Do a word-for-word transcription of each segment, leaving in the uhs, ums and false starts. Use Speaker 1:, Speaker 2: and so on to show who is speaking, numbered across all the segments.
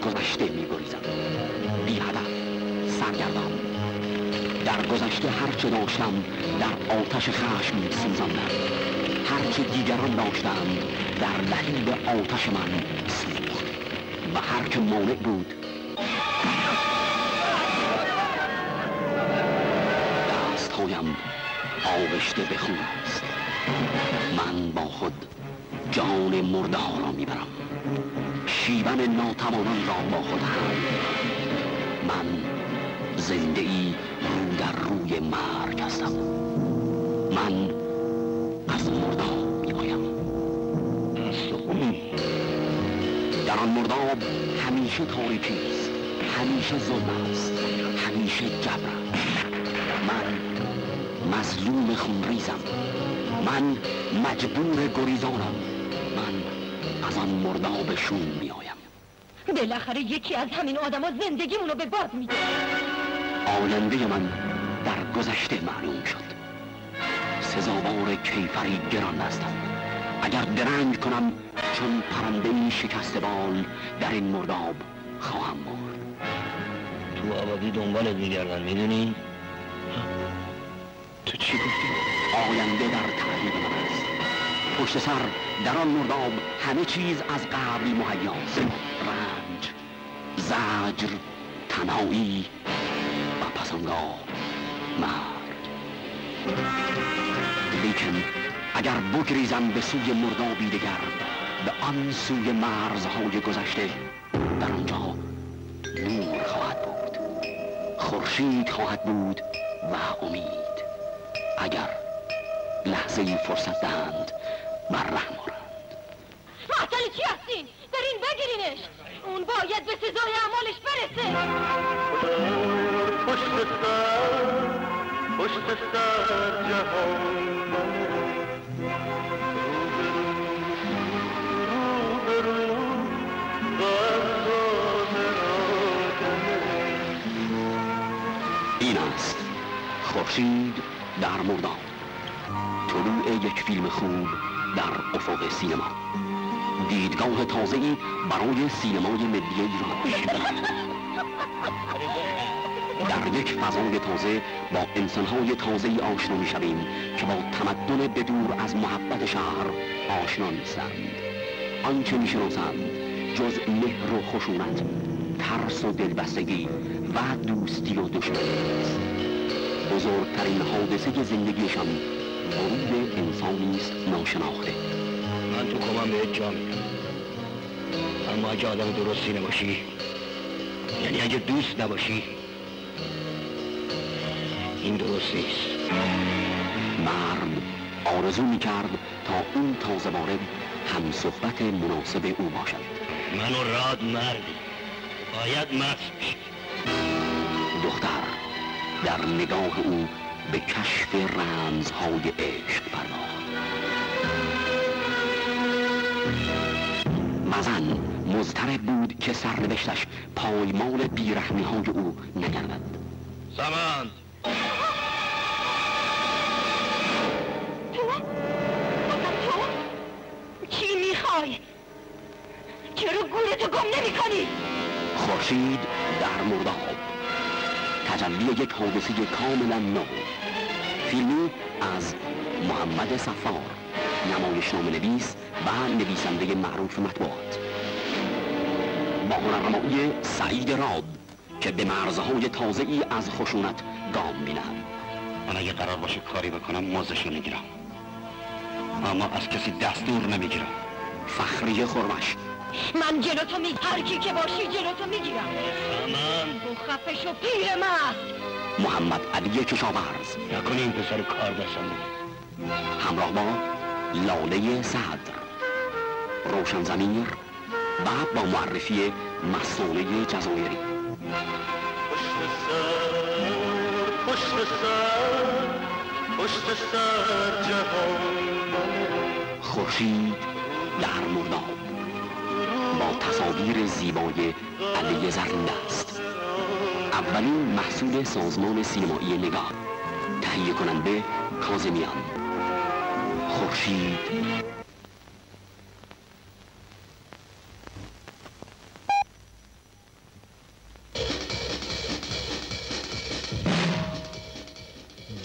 Speaker 1: گذشته می‌گریزم، بی هدف، سرگردان. در گذشته هرچه داشتم در آتش خشم سوزاندم، هرچه دیگران داشتند در لهیب آتش من سوخت و هرچه مانع بود دستهایم آغشته به خون است. من با خود جان مرده ها را میبرم، شیون ناتوانان را با خود هم. من زنده ای رو در روی مرگ هستم. من از مرداب میآیم. در آن مرداب همیشه تاریکی است، همیشه ظلم است، همیشه جبر. من مظلوم خونریزم، من مجبور گریزانم. من از آن مرداب شوم میآیم.
Speaker 2: بالاخره یکی از همین آدما زندگیمونو به باد میده.
Speaker 1: آینده من در گذشته معلوم شد. سزاوار کیفری گران هستم. اگر درنگ کنم چون پرنده‌ای شکسته بال در این مرداب خواهم مرد.
Speaker 3: تو آبادی دنبالت میگردن، میدونی؟
Speaker 1: تو چی گفتی؟ آینده در تعقیب من است. پشت سر در آن مرداب همه چیز از قبل مهیاست. رنج، زجر، تنهایی و پس آنگاه مرگ. لیکن اگر بگریزم به سوی مردابی دگر، به آن سوی مرزهای گذشته، در آنجا نور خواهد بود، خورشید خواهد بود و امید. اگر لحظه فرصت دهند بر رحم آرند.
Speaker 2: معطل چی هستین؟ برین بگیرینش. اون باید به سزای اعمالش برسه.
Speaker 4: پشت سر پشت سر جهان
Speaker 1: این است خورشید در مرداب، طلوع یک فیلم خوب در افق سینما، دیدگاه تازه‌ای برای سینمای ملی ایران. در یک فضای تازه با انسان‌های تازه‌ای آشنا می‌شویم که با تمدن بدور از محبت شهر آشنا نیستند. آنچه می‌شناسند جز مهر و خشونت، ترس و دلبستگی و دوستی و دشمنی است. بزرگترین حادثه زندگیشان ورود انسانی است ناشناخته.
Speaker 3: من تو کمم بهت جا میدم، اما اگه آدم درستی نباشی، یعنی اگه دوست نباشی، این درست نیست.
Speaker 1: مرد آرزو میکرد تا اون تازه وارد هم صحبت مناسب او باشد.
Speaker 3: من و راد مردی، باید مست بشی.
Speaker 1: دختر در نگاه او به کشف رمزهای عشق پرداخت. مزن مضطرب بود که سرنوشتش پایمال بیرحمی‌های او نگردد.
Speaker 3: سمند
Speaker 2: چی میخوای؟ چرا گورتو گم نمی کنی؟
Speaker 1: خورشید در مرداب، تجلی یک حادثه کاملا نو. فیلمی از محمد صفار، نمایشنامه نویس و نویسنده معروف مطبوعات، با هنرنمایی سعید راد که به مرزهای تازه‌ای از خشونت گام می‌نهد.
Speaker 3: من اگه قرار باشه کاری بکنم مزدشو میگیرم، اما از کسی دستور نمیگیرم.
Speaker 1: فخری خرمش.
Speaker 2: من جلوتو می هر کی که باشی جلوتو میگیرم.
Speaker 3: سامان
Speaker 2: تو خفه شو پیر مست.
Speaker 1: محمد علی کشاورز،
Speaker 3: نکنی این پسر کار دستم میگه.
Speaker 1: همراه با لاله صدر، روشن ضمیر و با معرفی مستانه جزایری.
Speaker 4: پشت سر پشت سر پشت سر جهان
Speaker 1: خورشید در مرداب با تصاویر زیبای علی زرینده است. اولین محصول سازمان سینمایی نگاه، تهیه کننده کاظمیان. خورشید.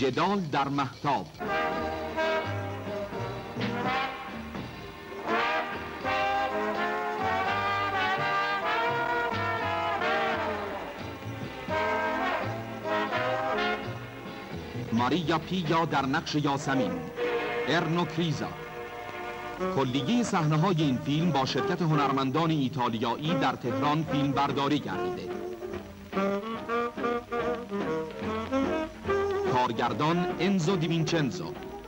Speaker 5: جدال در مهتاب. ماریا پیا در نقش یاسمین، ارنو کریزا. کلیه صحنه‌های این فیلم با شرکت هنرمندان ایتالیایی در تهران فیلم برداری گردیده. کارگردان انزو دیوینچنزو.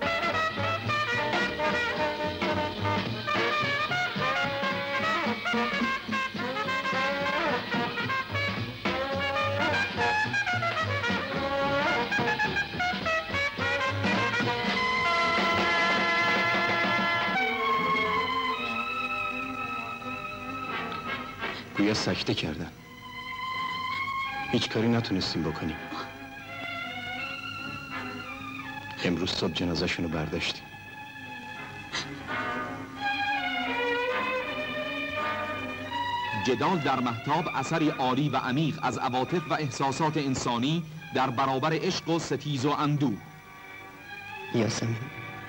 Speaker 3: گویا سکته کردن. هیچ کاری نتونستیم بکنیم. امروز صبح جنازه‌شون رو برداشتیم.
Speaker 5: جدال در مهتاب اثری عالی و عمیق از عواطف و احساسات انسانی در برابر عشق و ستیز و اندوه.
Speaker 3: یاسمین،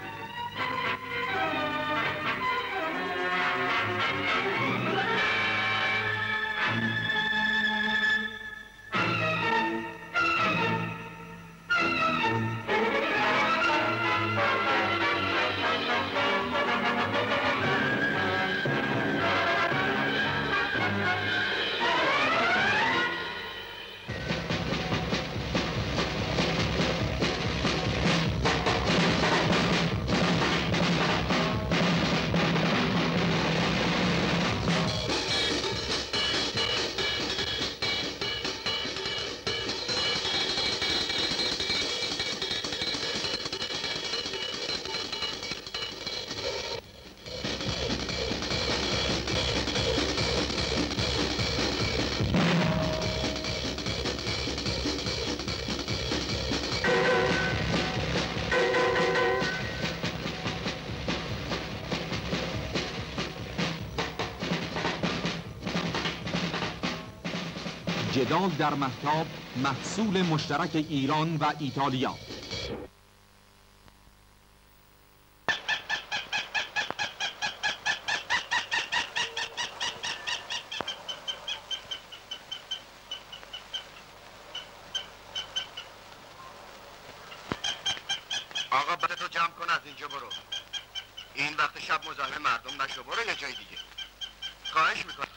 Speaker 5: جدال در مهتاب محصول مشترک ایران و ایتالیا.
Speaker 3: آقا بدتو جمع کن، از اینجا برو. این وقت شب مزاحم مردم نشو، برو یه جای دیگه. خواهش میکنم.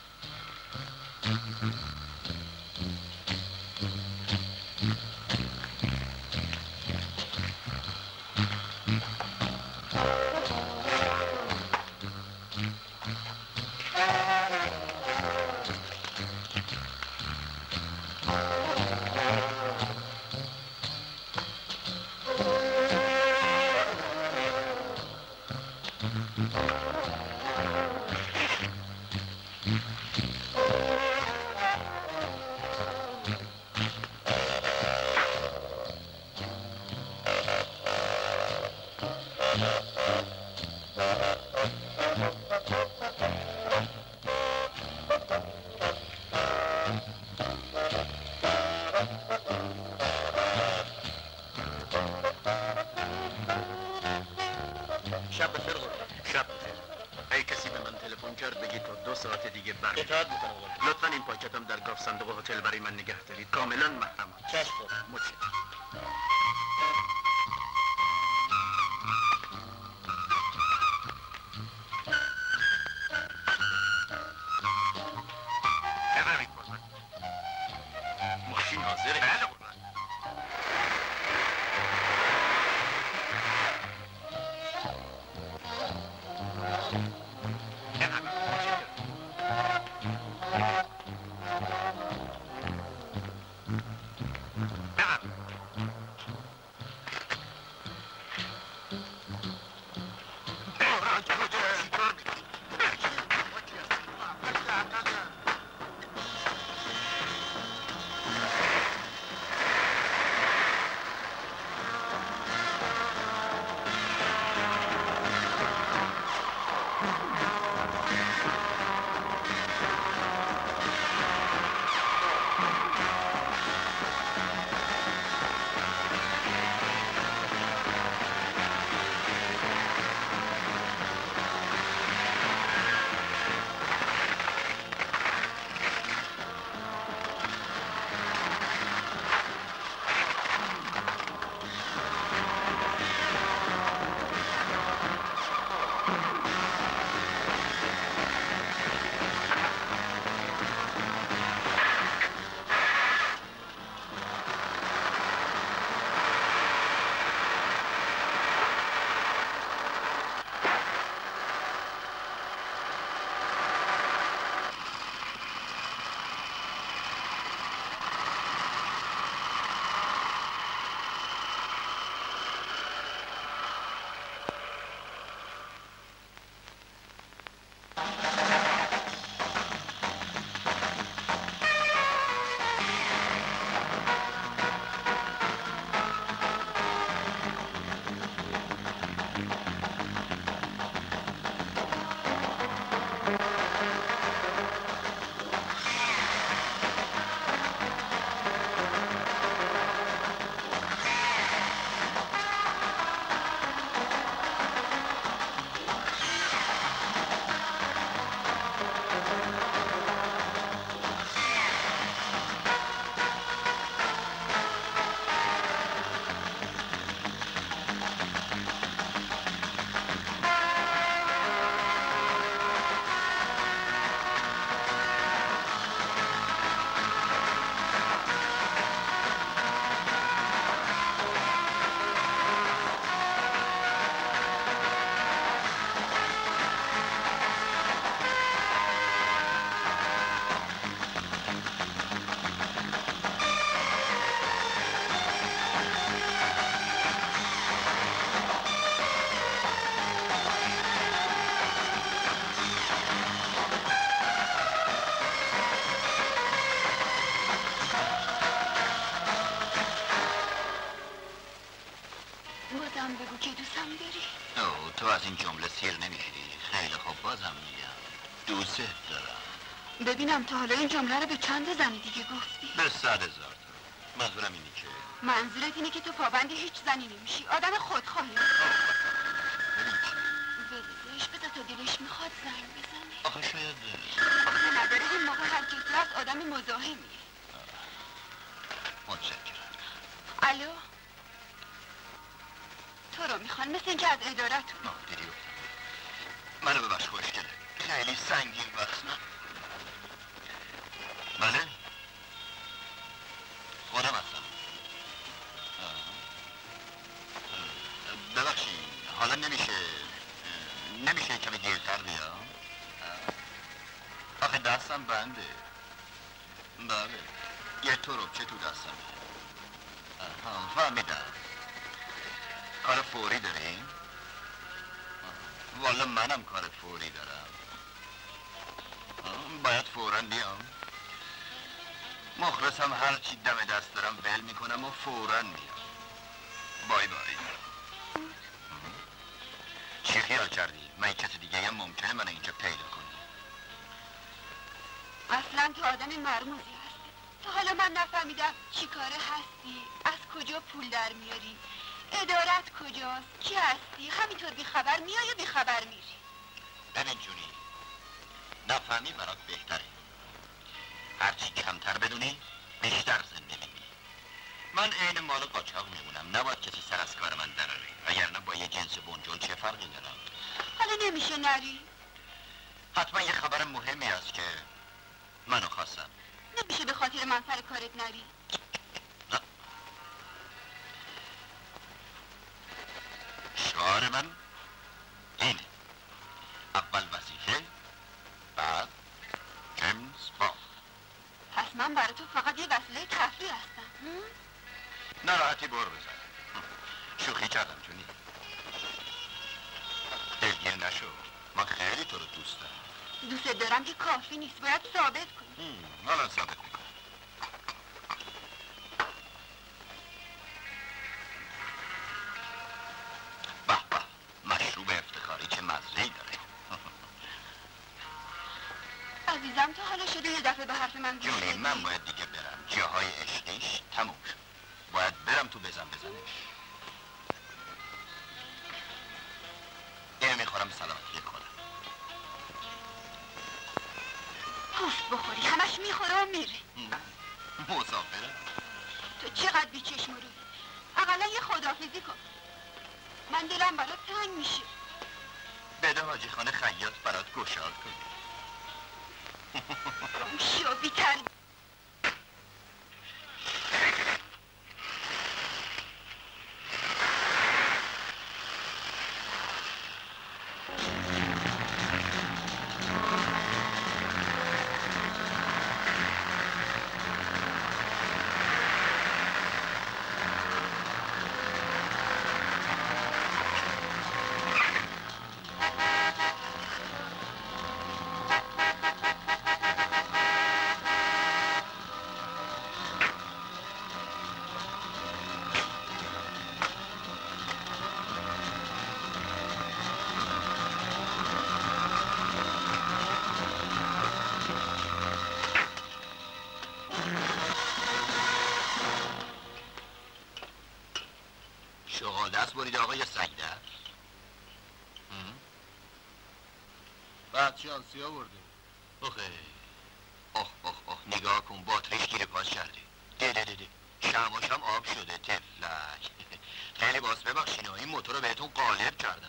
Speaker 3: شب بخیر قربان. شب بخیر. ای کسی به من تلفن کرد بگید تا دو ساعت دیگه برمی. اطاعت میکنم قربان. لطفاً این پاکتم در گاف صندوق هتل برای من نگه دارید. کاملا محرم. چشم قربان. متشکرم. بفرمایید قربان. ماشین حاضره؟ بله قربان. دوست دارم.
Speaker 2: ببینم تا حالا این جمله رو به چند زنی دیگه گفتی؟
Speaker 3: به صد هزار تا. منظورم اینه که
Speaker 2: منظورت اینه که تو پابند هیچ زنی نمیشی، آدم خودخواهی.
Speaker 3: ببین چی؟
Speaker 2: بلدش بذار تا دلش میخواد زنگ بزنه.
Speaker 3: آخه شاید
Speaker 2: آخه نداره این موقع هر کسی هست آدم مزاحمیه.
Speaker 3: متشکرم.
Speaker 2: الو تو رو میخوان مثل اینکه از ادارتون.
Speaker 3: نه دیدی منو ببخش خوشگله، خیلی سنگین وقت. بله خودم هستم. ببخشید حالا نمیشه نمیشه کمی دیرتر بیام؟ آخه دستم بنده. بله یه تروبچه تو دستم. فهمیدم. کار فوری داریم؟ والا منم کار فوری دارم. باید فوراً بیام. مخلصم، هر چی دم دست دارم ول میکنم و فوراً میام. بای بای. چی خیال کردی؟ من کسی دیگه هم ممکنه من اینجا پیدا کنی؟
Speaker 2: اصلا تو آدم مرموزی هستی. تا حالا من نفهمیدم چی کاره هستی، از کجا پول در میاری، ادارت کجاست، کی هستی، همینطور بی خبر میای و بی خبر میری.
Speaker 3: ببین جونی، نفهمی برات بهتره. هرچی کمتر بدونی بیشتر زنده میگی. من عین مال قاچاق میمونم، نباید کسی سر از کار من دراره، وگرنه با یه جنس بنجل چه فرقی دارم.
Speaker 2: حالا نمیشه نری؟
Speaker 3: حتما یه خبر مهمی هست که منو خواستم.
Speaker 2: نمیشه به خاطر من سر کارت نری؟
Speaker 3: نه. شعار من اینه: اول وظیفه بعد جیمز باند.
Speaker 2: پس من برای تو فقط یه وسیله تفریح هستم.
Speaker 3: ناراحتی بر بزن. شوخی کردم جونی. دلگیر نشو، من خیلی تو رو دوست دارم.
Speaker 2: دوست دارم که کافی نیست، باید ثابت کنی.
Speaker 3: حالا ثابت میکنم. به به، مشروب افتخاری چه مزه‌ای داره.
Speaker 2: عزیزم تا حالا شده یه دفعه به حرف من گوش
Speaker 3: جونی
Speaker 2: بدی؟
Speaker 3: من باید دیگه برم، جاهای عشقیش تموم شد. باید برم تو بزن بزنش. اینو میخورم سلامتی خودم.
Speaker 2: پوست بخوری، همش میخوره و میره.
Speaker 3: مسافرم.
Speaker 2: تو چقدر بیچشم و روی، اقلا یه خداحافظی کن. من دلم برات تنگ میشه.
Speaker 3: بده حاجی خانه خیاط برات گشاد کن.
Speaker 2: شو بیتر.
Speaker 3: شغال دست برید آقای سگدر.
Speaker 6: بچه آسی آورده.
Speaker 3: اوخه اوه اوه اوه نگاه کن، باتریش گیر پاس کرده. ده ده ده ده شماشم آب شده تفلک. خیلی باز ببخشین این موتور رو بهتون قالب کردم.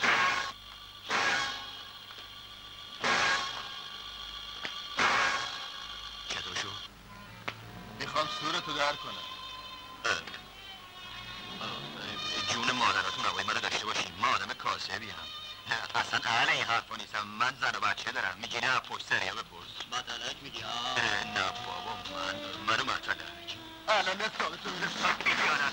Speaker 3: چطور شد؟
Speaker 6: میخوام سورتو در کنم.
Speaker 3: جون مادراتون هوای منو داشته باشین، من آدم کاسبی هم. اصلا اهل این حرفا نیستم، من زن و بچه دارم. میگی نه پشت سریا بپرس.
Speaker 6: مطلق میگی
Speaker 3: نه بابا من منو مطلق
Speaker 6: الان حسابتو میرسم.
Speaker 3: بیانت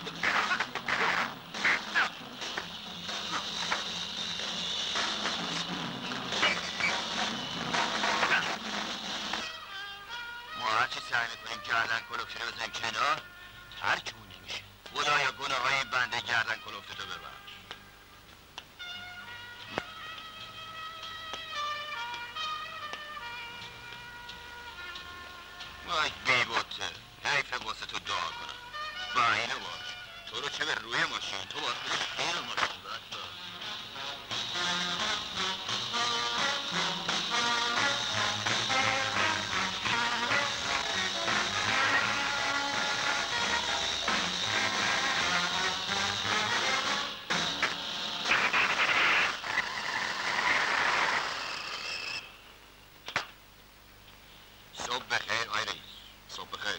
Speaker 3: ما هرچی سعی میکنیم گردن کلوفته رو بزنیم کنار ترکمون نمیشه. خدایا گناه های بنده گردن کلوفته تو ببخش. وای بیبوته حیفه واسه تو دعا کنم با اینه باش تو رو چه به روی ماشین تو باید بری خیر ماشین باید صبح بخیر آی رئیس صبح بخیر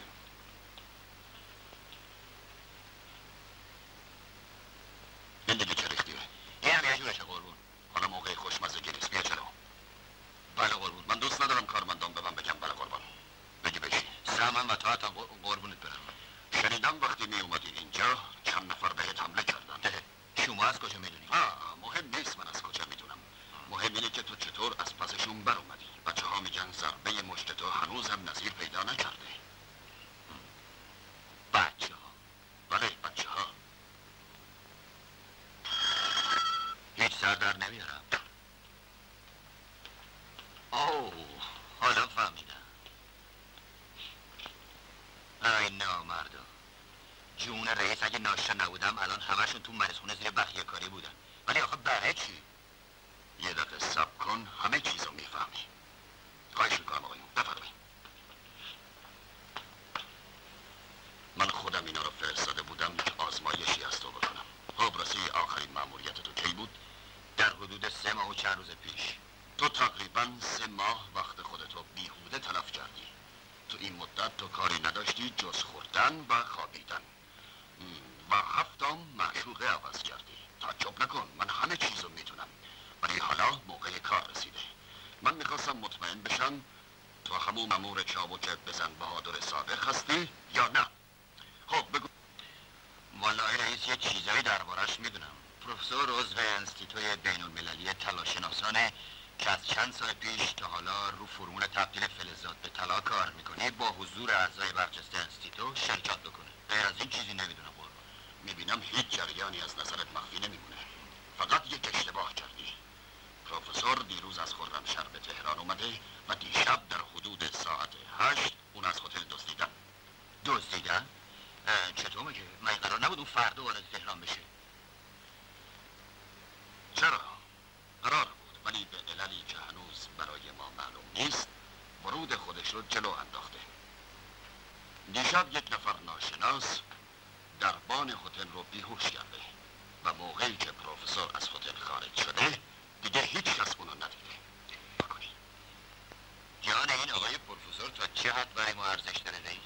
Speaker 3: این دیگه چه ریختیه این هم یه جورشه قربون حالا موقع خوشمزگی نیست بیا چرا بله قربون من دوست ندارم کارمندان به من بگم بله قربان بگی بشی سهمم و تاعت هم قربونت برم شنیدم وقتی می اومدی اینجا چند نفر بهت حمله کردن شما از کجا میدونی؟ آه مهم نیست من از کجا میدونم مهم اینه که تو چطور از پسشون بر اومدی بچه ها میگن ضربه مشت تو هنوز هم نظیر پیدا نکرده بچه ها بله بچه ها هیچ سر در نمیارم اوه حالا فهمیدم ای نامردا جون رئیس اگه ناشتا نبودم الان همشون تو مرسخونه زیر بخیه کاری بودن ولی آخه برای چی؟ یه دقیقه صبر کن همه چیزو میفهمی خواهش میکنم آقایون بفرمایید من خودم اینا رو فرستاده بودم که آزمایشی از تو بکنم خب راستی آخرین مأموریت تو کی بود؟ در حدود سه ماه و چند روز پیش تو تقریبا سه ماه وقت خودتو بیهوده تلف کردی تو این مدت تو کاری نداشتی جز خوردن و خوابیدن و هفتم معشوقه عوض کردی تعجب نکن من همه چیزو میتونم ولی حالا موقع کار رسیده من میخواستم مطمئن بشم تو همون مأمور چابک بزن بهادر سابق هستی یا نه خب بگو والا رئیس یه چیزایی دربارش میدونم پروفسور عضو انستیتوی بین المللی طلاشناسانه که از چند سال پیش تا حالا رو فرمول تبدیل فلزات به طلا کار میکنه با حضور اعضای برجسته انستیتو شرکت بکنه غیر از این چیزی نمیدونم قربان میبینم هیچ جریانی از نظرت مخفی نمیمونه فقط یک اشتباه کردی پروفسور دیروز از خرمشهر به تهران اومده و دیشب در حدود ساعت هشت اون از هتل دزدیدن دزدیدن؟ چطور مگه؟ من قرار نبود اون فردا وارد تهران بشه چرا؟ قرار بود ولی به عللی که هنوز برای ما معلوم نیست ورود خودش رو جلو انداخته دیشب یک نفر ناشناس دربان هتل رو بیهوش کرده و موقعی که پروفسور از هتل خارج شده دیگه هیچ کس اونو ندیده بکنی جان این آقای پروفسور تا چه حد برای ما ارزش داره رئیس؟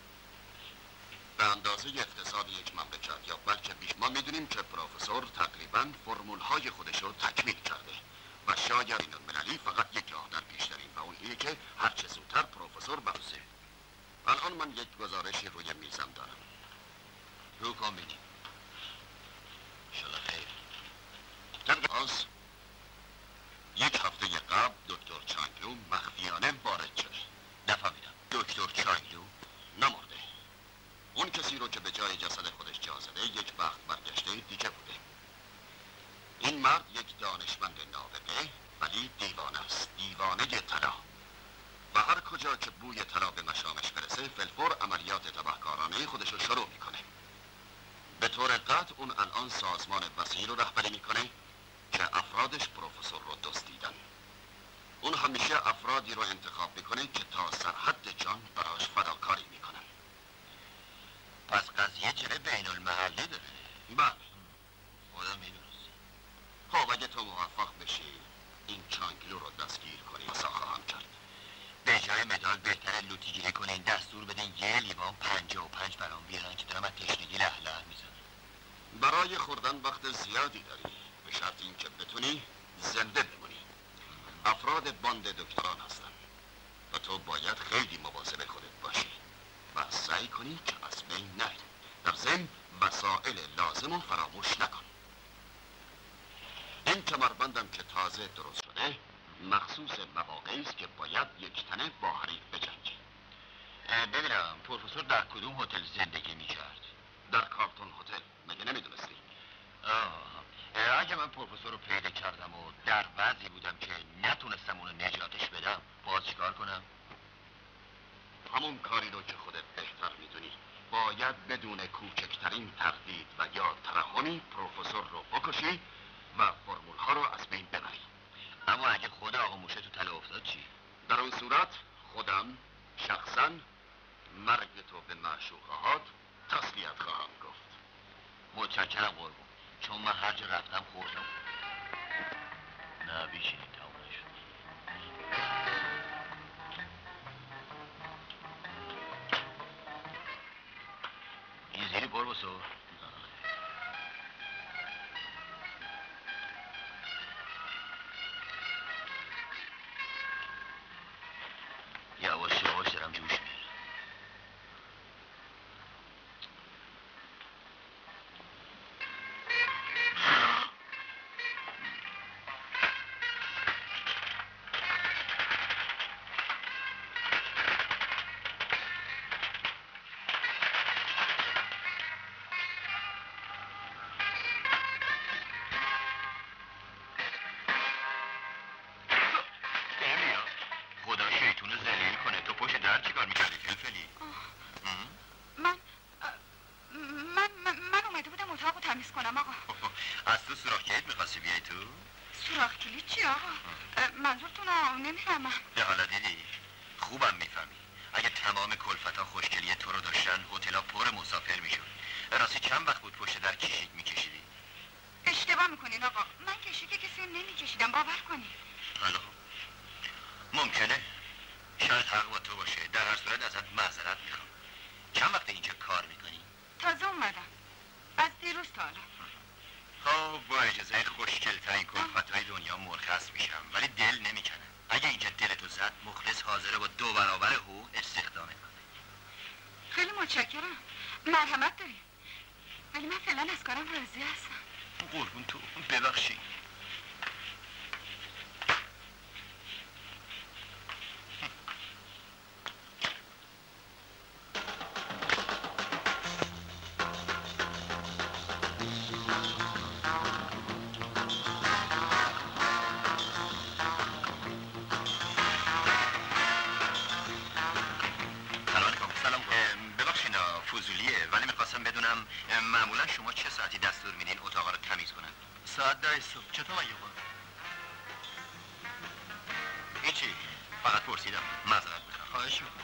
Speaker 3: به اندازه اقتصاد یک مملکت یا بلکه بیش ما میدونیم که پروفسور تقریبا فرمول های خودش رو تکمیل کرده و شاید این المللی فقط یک راه در پیش داریم و اون اینه که هرچه زودتر پروفسور برسه الان من یک گزارشی روی میزم دارم رو کن بینیم انشالله خیر طبق آز یک هفته قبل دکتر چانگلو مخفیانه وارد شده نفهمیدم دکتر چانگلو نمرده اون کسی رو که به جای جسد خودش جا زده یک وقت برگشته دیگه بوده این مرد یک دانشمند نابغه ولی دیوانه است دیوانه طلا و هر کجا که بوی طلا به مشامش برسه فلفور عملیات تبهکارانه خودش رو شروع میکنه به طور قطع اون الان سازمان وسیعی رو رهبری میکنه که افرادش پروفسور رو دزدیدن اون همیشه افرادی رو انتخاب میکنه که تا سرحد جان براش فداکاری میکنن پس قضیه جره بین المحلی داره بله خودم میدونست خب اگه تو موفق بشی این چانگلو رو دستگیر کنی مسا خواهم کرد به جای مدال بهتره لوتی گیری کنین دستور بدین یه لیوان پنجاه و پنج برام بیارن که دارم از تشنگی له له میزنم برای خوردن وقت زیادی داری به شرط این که بتونی زنده بمونی افراد باند دکتران هستن و تو باید خیلی مواظب خودت باشی و سعی کنی که از بین نری در ضمن وسایل لازم رو فراموش نکن این کمربندم که تازه درست شده مخصوص مواقعی است که باید یک تنه با حریف بجنگی ببینم پروفسور در کدوم هتل زندگی میکرد؟ در کارتون هتل مگه نمیدونستی؟ آه اگه من پروفسور رو پیدا کردم و در وضعی بودم که نتونستم اونو نجاتش بدم باز چیکار کنم؟ همون کاری باید بدون کوچکترین تردید و یا ترحمی پروفسور رو بکشی و فرمول ها رو از بین ببری.
Speaker 1: اما اگه خود آقا موشه تو تله افتاد چی؟
Speaker 3: در اون صورت خودم شخصا مرگ تو به معشوقهات تسلیت خواهم گفت.
Speaker 1: متشکرم قربون، چون من هر جا رفتم خوردم. نه بیشینی تموم نشد. این زیری قربوسو یواش یواش دارم جوش میره.
Speaker 3: معمولا شما چه ساعتی دستور میدین اتاق رو تمیز کنن؟
Speaker 6: ساعت ده صبح. چطور مگه خود؟
Speaker 3: هیچی، فقط پرسیدم. معذرت میخوام.
Speaker 6: خواهش میکنم.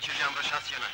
Speaker 3: چیزی همراش هست یا نه؟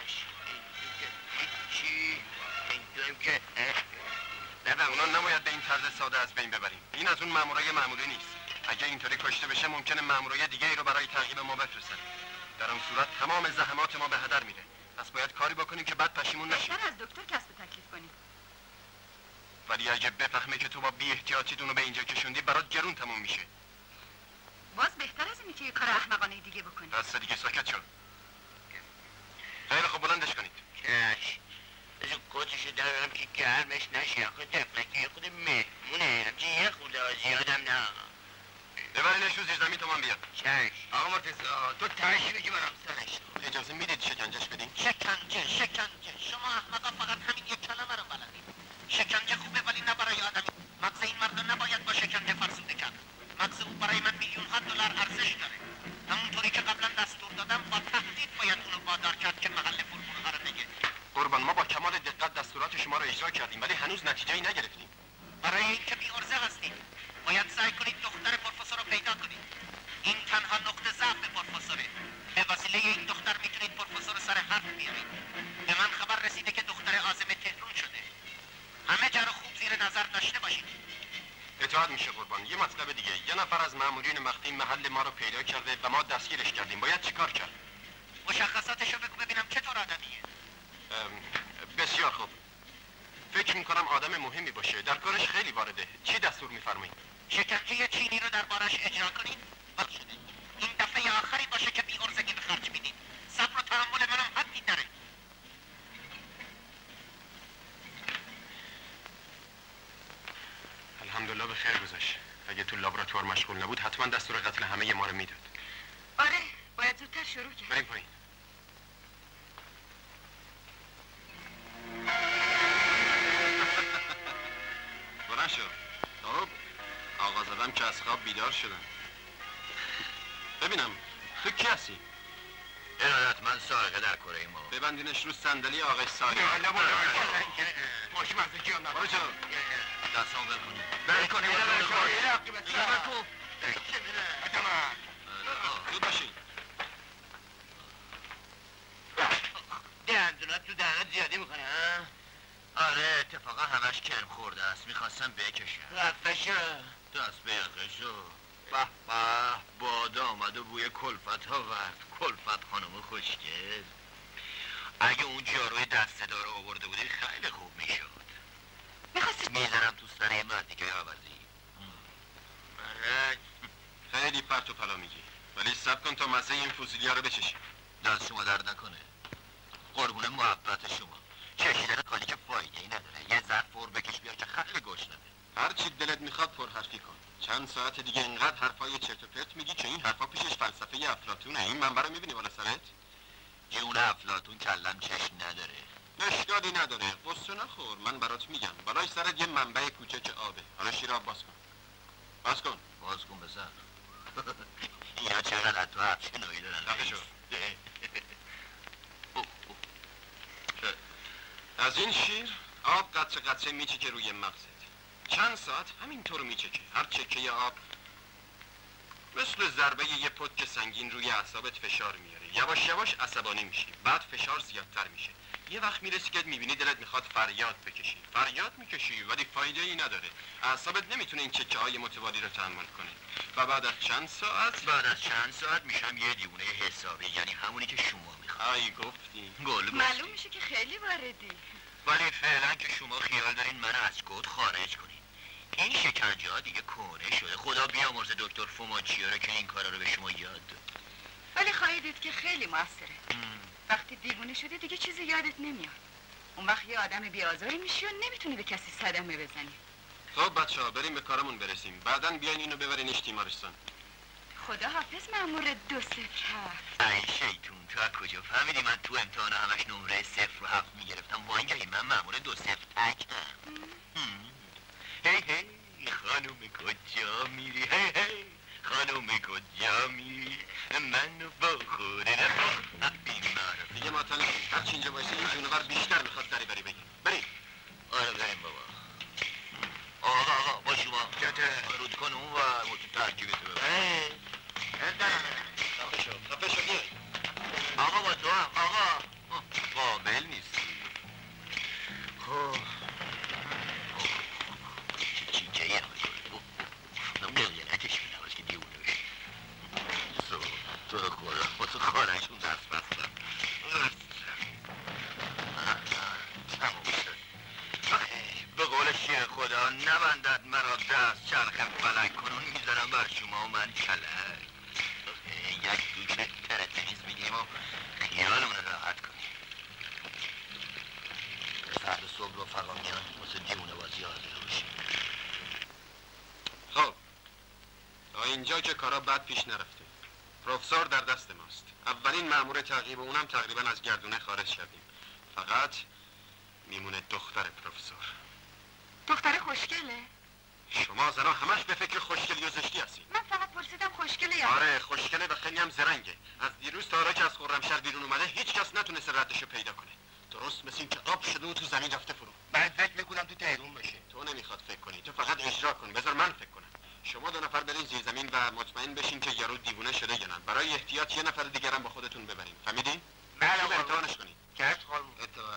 Speaker 6: چی؟ این که
Speaker 3: نه اونا نباید به این طرز ساده از بین ببریم. این از اون مامورای معمولی نیست. اگه اینطوری کشته بشه ممکنه مامورای دیگه ای رو برای تعقیب ما بفرستن. در اون صورت تمام زحمات ما به هدر میره. پس باید کاری بکنیم که بعد پشیمون نشیم.
Speaker 2: بهتر از دکتر کسب تکلیف کنیم.
Speaker 3: ولی اگه بفهمه که تو با بی احتیاطی دونو به اینجا کشوندی برات گرون تموم میشه.
Speaker 2: باز بهتر از اینه که یه کار احمقانه دیگه بکنیم.
Speaker 3: بس دیگه ساکت شو. خیلی خوب بلندش کنید.
Speaker 6: کش از اون کتشو دارم که گرمش نشه. آخه دفلکی خود مهمونه. همچین یه خورده زیادم نه.
Speaker 3: ببرینش رو زیر زمین تا من بیاد.
Speaker 6: چش آقا مرتضی تو ترشی بگی برام سرش.
Speaker 3: اجازه میدید شکنجهش بدیم؟
Speaker 6: شکنجه شکنجه شما احمقا فقط همین یک کلمه رو بلدید. شکنجه خوبه ولی نه برای آدمی. مغز این مرد نباید با شکنجه فرسوده کرد. مغز او برای من میلیون ها دلار ارزش داره. همونطوری که قبلا دستور دادم با تهدید باید اونو وادار کرد که محل فرمونها رو بگه.
Speaker 3: قربان ما با کمال دقت دستورات شما رو اجرا کردیم ولی هنوز نتیجه‌ای نگرفتیم.
Speaker 6: برای اینکه بی‌عرضه هستید باید سعی کنید دختر پروفسور رو پیدا کنید. این تنها نقطه ضعف پروفسوره. به وسیله این دختر میتونید پروفسور رو سر حرف بیارید. به من خبر رسیده که دختر عازم تهران شده. همه جا رو خوب زیر نظر داشته باشید.
Speaker 3: اطاعت میشه قربان. یه مطلب دیگه، یه نفر از مامورین مخفی محل ما رو پیدا کرده و ما دستگیرش کردیم. باید چیکار کرد؟
Speaker 6: مشخصاتشو بگو ببینم چطور آدمیه.
Speaker 3: بسیار خوب. فکر میکنم آدم مهمی باشه. در کارش خیلی وارده. چی دستور میفرمایید؟
Speaker 6: شکنجه چینی رو دربارش اجرا کنید. وقت شده. این دفعه آخری باشه که بی‌عرضگی به خرج میدید. صبر و تحمل منم حدی داره.
Speaker 3: الحمدلله به خیر گذشت. اگه تو لابراتوار مشغول نبود حتما دستور قتل همه ما رو میداد.
Speaker 2: آره باید زودتر شروع کرد.
Speaker 3: بریم پایین. بلند شو. خب آقا زدم که از خواب بیدار شدم. ببینم تو کی هستی؟
Speaker 6: ارادتمند سارقه در کره ما.
Speaker 3: ببندینش رو صندلی آقای ساری.
Speaker 6: حالا برو ماشی مزه جیان نبا.
Speaker 3: برو جلو.
Speaker 6: دستان بل کنیم. بل کنیم.
Speaker 3: زود باشین.
Speaker 6: دندونات تو دهنت زیادی میکنه ها؟ آره اتفاقا همش کرم خورده است. میخواستم بکشم. رفتشو. دست بکشو. به به بادا آمد و بوی کلفت ها ورد. کلفت خانم خوشگل. اگه اون جاروی دسته دار رو آورده بودی خیلی خوب میشد.
Speaker 2: میخواستی
Speaker 6: میذارم تو سر این مردیگه عوضی.
Speaker 3: خیلی پرت و پلا میگی ولی صبر کن تا مزه این فوزیلیا رو بچشی.
Speaker 6: دست شما درد نکنه. قربون محبت شما. چشیدن خالی که فایده ای نداره. یه ظرف پر بکش بیار که خیلی گشنمه.
Speaker 3: هر چی دلت میخواد پر حرفی کن. چند ساعت دیگه اینقدر حرفای چرت و پرت میگی که این حرفا پیشش فلسفه افلاطونه. این منبع رو میبینی بالا سرت؟
Speaker 6: جون افلاطون کلم چشم نداره.
Speaker 3: اشکالی نداره. قصه نخور. من برات میگم. بالای سرت یه منبع کوچک آبه. حالا شیر آب باز کن. باز کن.
Speaker 6: باز کن بزن. اینا چقدر تو افشنایی دارن.
Speaker 3: دقیقه شو. از این شیر آب قطره قطره میچکه روی مغزت. چند ساعت همینطور میچکه. هر چکه آب مثل ضربه یه پتک سنگین روی اعصابت فشار میاره. یواش یواش عصبانی میشی. بعد فشار زیادتر میشه. یه وقت میرسی که میبینی دلت میخواد فریاد بکشی. فریاد میکشی ولی فایده ای نداره. اعصابت نمیتونه این چکه های متوالی رو تحمل کنه. و بعد از چند ساعت
Speaker 6: بعد از چند ساعت میشم یه دیونه حسابی. یعنی همونی که شما میخواد.
Speaker 3: ای گفتی.
Speaker 6: گل گفتی.
Speaker 2: معلوم میشه که خیلی واردی.
Speaker 6: ولی فعلا که شما خیال دارین من از گود خارج کنین. این شکنجه ها دیگه کهنه شده. خدا بیامرزه دکتر فوماچیو رو که این کارا رو به شما یاد داد.
Speaker 2: ولی خواهی دید که خیلی موثره. وقتی دیوونه شده دیگه چیزی یادت نمیاد. اون وقت یه آدم بیازاری میشی و نمیتونی به کسی صدمه بزنی.
Speaker 3: خب بچه ها بریم به کارمون برسیم. بعداً بیاین اینو ببرینش تیمارستان.
Speaker 2: خدا حافظ مأمور دو صفر هفت.
Speaker 6: ای شیطون تو از کجا فهمیدی من تو امتحان همش نمره صفر و هفت میگرفتم؟ وانگهی من مأمور دو صفر تکم. هی هی خانوم کجا میری؟ هی هی خانوم کجا میری؟ منو با خوده نخواه بیمارم.
Speaker 3: دیگه ما تنشیم. هرچی اینجا بایستی این جونور بیشتر میخواد دری بری بگی. بریم.
Speaker 6: آره بریم بابا. آقا آقا با شما جاته رود کن اون و موتو ترکیب تو. هی خفه شو بیای. آقا با تو هم آقا قابل نیستی. خب چیچه یه نمیدونتش میدونست که دیونه بشه. تو خدا واسه خانهشون دست بستم. تموم شد. به قول شیر خدا نبندد مرا دست چرخم فلک کنون میذارم بر شما و من کلک. یک دوچه ترتمیز بگیم و خیالمون راحت کنیم. فرد صبح رو فقا میان واسه دیونه بازی حاضر باشیم.
Speaker 3: خب تا اینجا که کارا بد پیش نرفته. پروفسور در دست ماست. اولین مأمور تعقیب و اونم تقریبا از گردونه خارج شدیم. فقط میمونه دختر پروفسور.
Speaker 2: دختر خوشگله؟
Speaker 3: شما زنها همش به فکر خوشگلی و زشتی هستین.
Speaker 2: من فقط پرسیدم خوشگله یا؟
Speaker 3: آره خوشگله و خیلی هم زرنگه. از دیروز تا حالا که از خرمشهر بیرون اومده هیچ کس نتونسته ردشو پیدا کنه. درست مثل این که آب شده و تو زمین رفته فرو.
Speaker 6: من فکر میکنم تو تهرون باشه.
Speaker 3: تو نمیخواد فکر کنی، تو فقط اجرا کن. بذار من فکر کنم. شما دو نفر برین زیر زمین و مطمئن بشین که یارو دیوونه شده یا نه. برای احتیاط یه نفر دیگه هم با خودتون ببرین. فهمیدین؟
Speaker 6: بله
Speaker 3: خوب امتحانش کنین.
Speaker 6: کشف خانم. اتفاقا.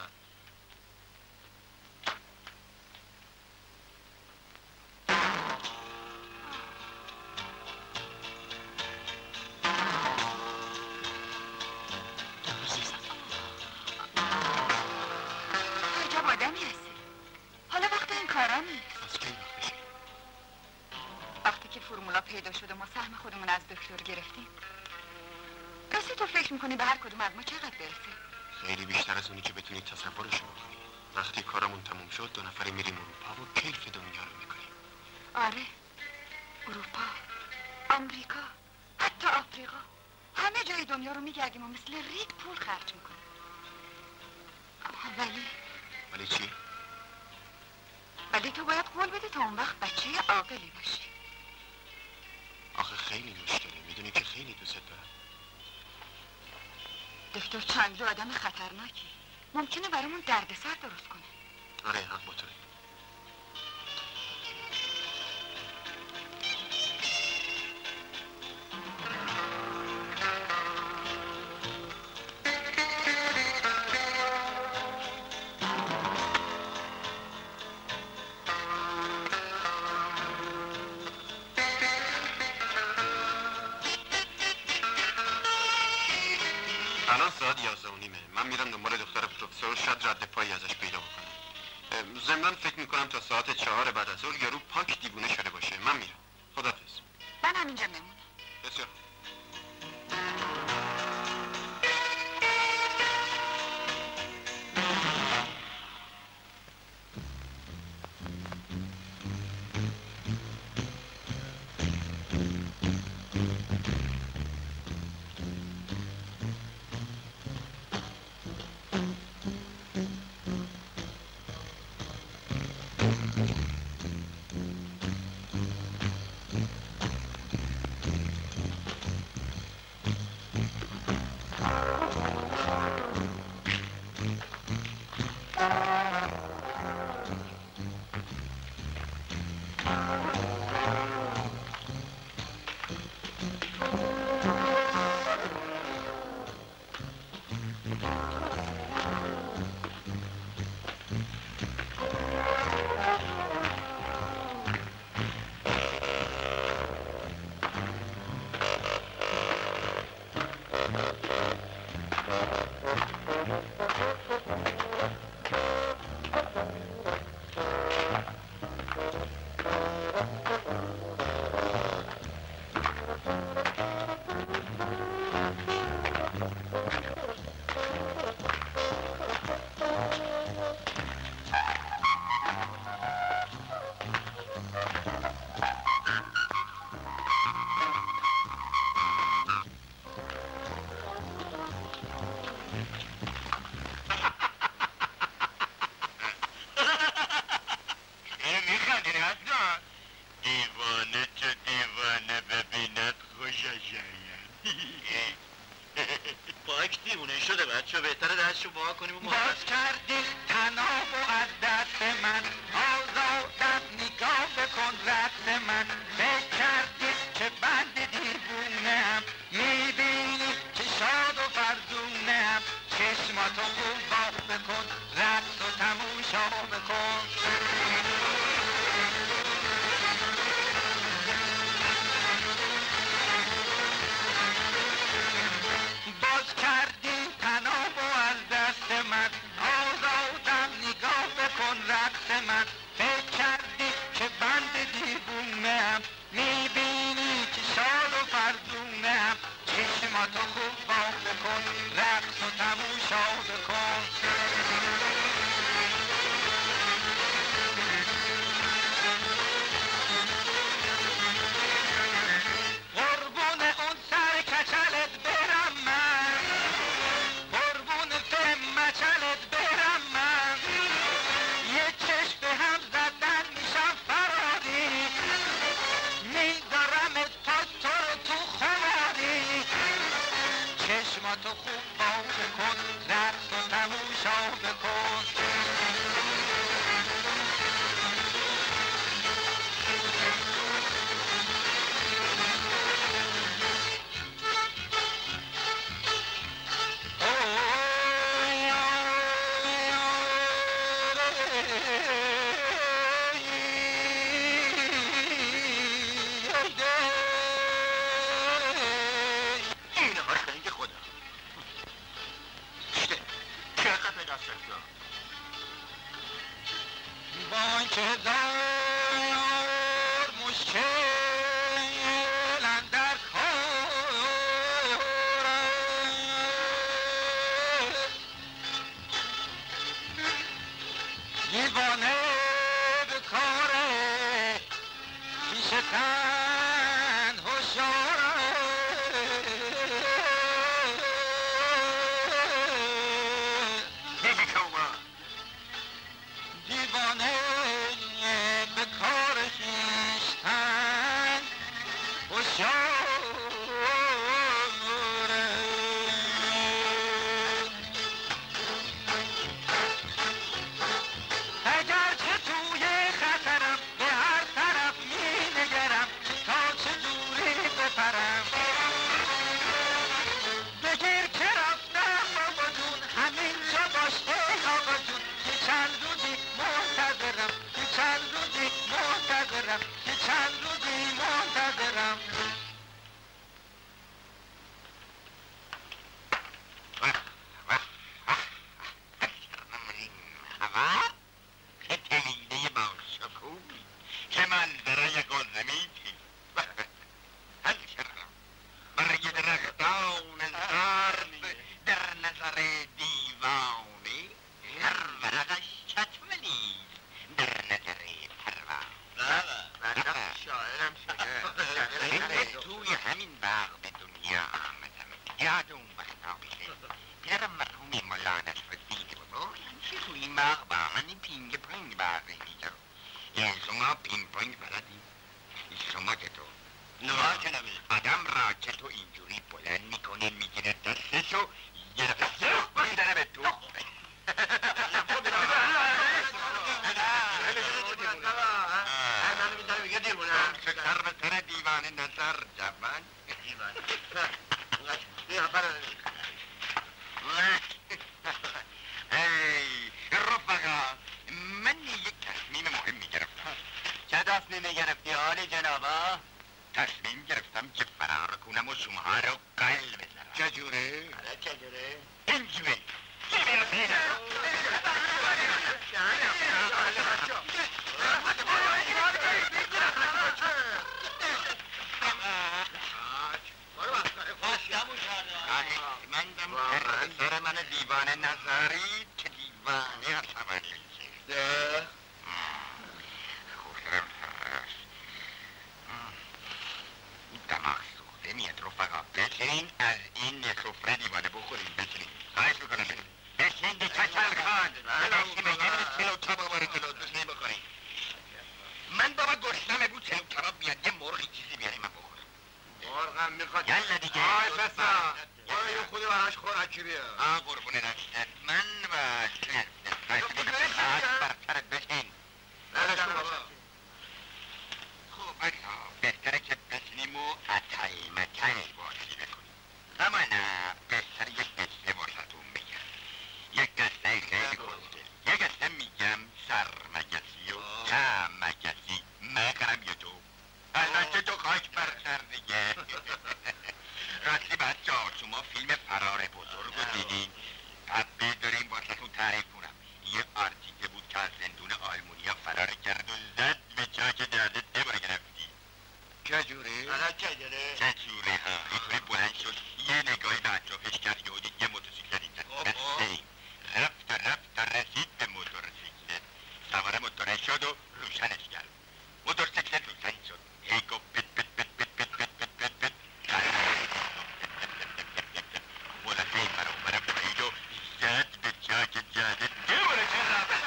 Speaker 2: عجب آدمی هستی. حالا وقت این کارا نیست.
Speaker 3: از کی وقتشه؟
Speaker 2: وقتی که فرمولا پیدا شده ما سهم خودمون از دکتر گرفتیم. راستی تو فکر میکنی به هر کدوم از ما چقدر برسه؟
Speaker 3: خیلی بیشتر از اونی که بتونید تصورش بکنید. وقتی کارمون تموم شد دو نفری میریم اروپا و کیف دنیا رو میکنیم.
Speaker 2: آره، اروپا، آمریکا، حتی آفریقا، همه جای دنیا رو میگردیم و مثل ریگ پول خرج میکنیم. ولی
Speaker 3: ولی چی؟
Speaker 2: ولی تو باید قول بدی تا اون وقت بچه عاقلی باشی.
Speaker 3: آخه خیلی مشکله، میدونی که خیلی دوست دارم.
Speaker 2: دکتر چندلو آدم خطرناکی، ممکنه برامون دردسر درست کنه.
Speaker 3: آره حق با توئه. الان ساعت یازده و نیمه. من میرم دنبال دختر پروفسور، شاید رد پایی ازش پیدا بکنم. ضمناً فکر میکنم تا ساعت چهار بعد از ظهر یارو پاک دیوونه شده باشه. من میرم. خداحافظ.
Speaker 2: من همینجا میمونم.
Speaker 3: بسیار.
Speaker 6: باز کردی تناب و از دست من آزادم نگاه بکن رد من فکر کردی که بند دیوونم میبینی که شاد و فرزونم
Speaker 7: چشماتو خوب باق بکن، رقص و تموشا بکن. باز کردی تناب و از دست من، آزادم نگاه بکن رقص من. فکر کردی که بند دیوونه ام، میبینی که شاد و فردونه ام. چشماتو خوب باق بکن، رقص و تموشا بکن. قربون اون سر کچلت برم من، قربون فهم مچلت برم من. یه چشم به هم زدن میشم فراری، میدارم تا تو رو تو خماری. چشماتو خوب باق بکن، رقص و تموشا بکن. که دار مشکل اندر کارم، دیوانه به کاره پیش تن هشیارم. دیوانه به کار خویشتن هشیاره. اگرچه توی خطرم به هر طرف می نگرم، تا چه دوری بپرم. بگیر که رفتم بابا جون، همین جا باش ای آقا جون. که چند روزی منتظرم، که چند روزی منتظرم، که چند روزی منتظرم.
Speaker 6: که تلیده با شکوهی که منظره گلمیتی هل شرم برای درختان زرد در نظر دیوانه، هر ورقش چتمنی در نظر پروانه. شاعرم شده توی همین باغ به دنیا آمدم، یاد اون وقتا میشه پدرم مرحوم مولا نصرالدین بزرگ همیشه توی این باغ با من پینگ پونگ بازی میکرد. یعنی شما پینگ پونگ بلدی؟ شما چطور؟ نه که نمیدونم. آدم را چطور اینجوری بلند میکنه میگیره دستشو یه دفعه زرخ میزنه به تو. سر به سر دیوانه نظر جوان ای رفقا، من یک تصمیم مهمی گرفتم. چه تصمیمی گرفتی حالی جنابا؟ تصمیم گرفتم که فرار کنم و شما رو قل بزنم. چجوره؟ چجوره؟ اینجوره. من دم سر من دیوانه نظری که دیوانه عصبانی میشه. خوشم هست دماغ سوخته میاد رفقا. بشین از این سفره دیوانه بخوریم. بشین خواهش میکنم بشین به کچل خان. بشین بگیم چلو کباب رو جلو دوست نمیخوریم. من بابا گشنمه بود چلو کباب بیاد یه مرغی چیزی بیاریم من بخورم. مرغم میخواد یلا دیگه. آی بسا برو یه خودی براش خوراکی بیا. آه قربونه نشد من باشه برترت بشین. خب بسا بهتره که بشنیم و اتای متای باشی بکنیم. اما نه بهتر یک قصه واسهتون بگم. حبه داریم واسهتون تعریف کنم. یه آرتیکه بود که از زندون آلمونیا فرار کرد و زد به جا که دردت نباره گرفتی.
Speaker 3: چه جوری؟
Speaker 6: حالا چه جوره؟ چه جوره ها؟ اینطوری بلند شد یه نگاهی به اطرافش کرد یه یه موتورسیکلت کرد. رفت و رفت تا رسید به موتورسیکلت. سوار موتور شد و روشنش کرد. موتورسیکلت روشن شد. هی گفت پت پت پت پت پت پت پت پت پت. مولفه این برا اون برا پایید و زد به جا که جاده نباره چه رفت.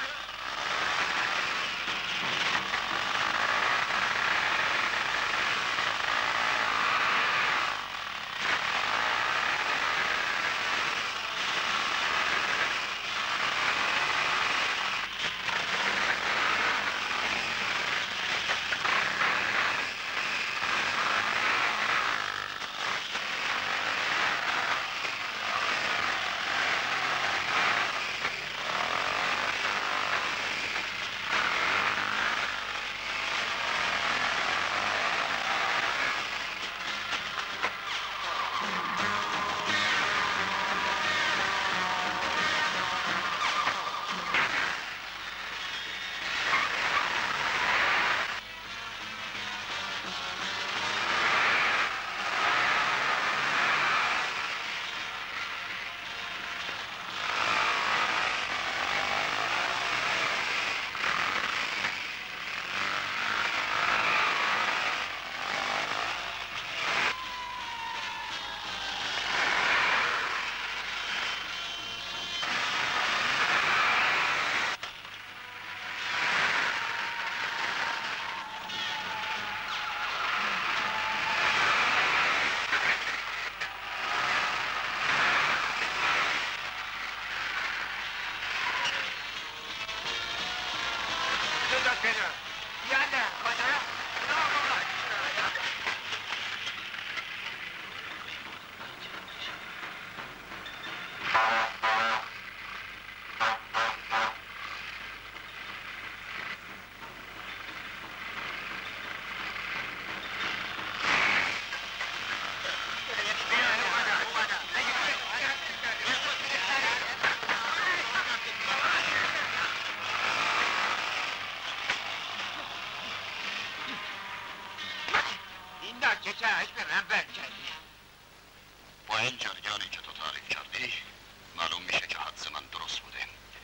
Speaker 6: با این جریانی که تو تعریف کردی معلوم میشه که حدس من درست بوده.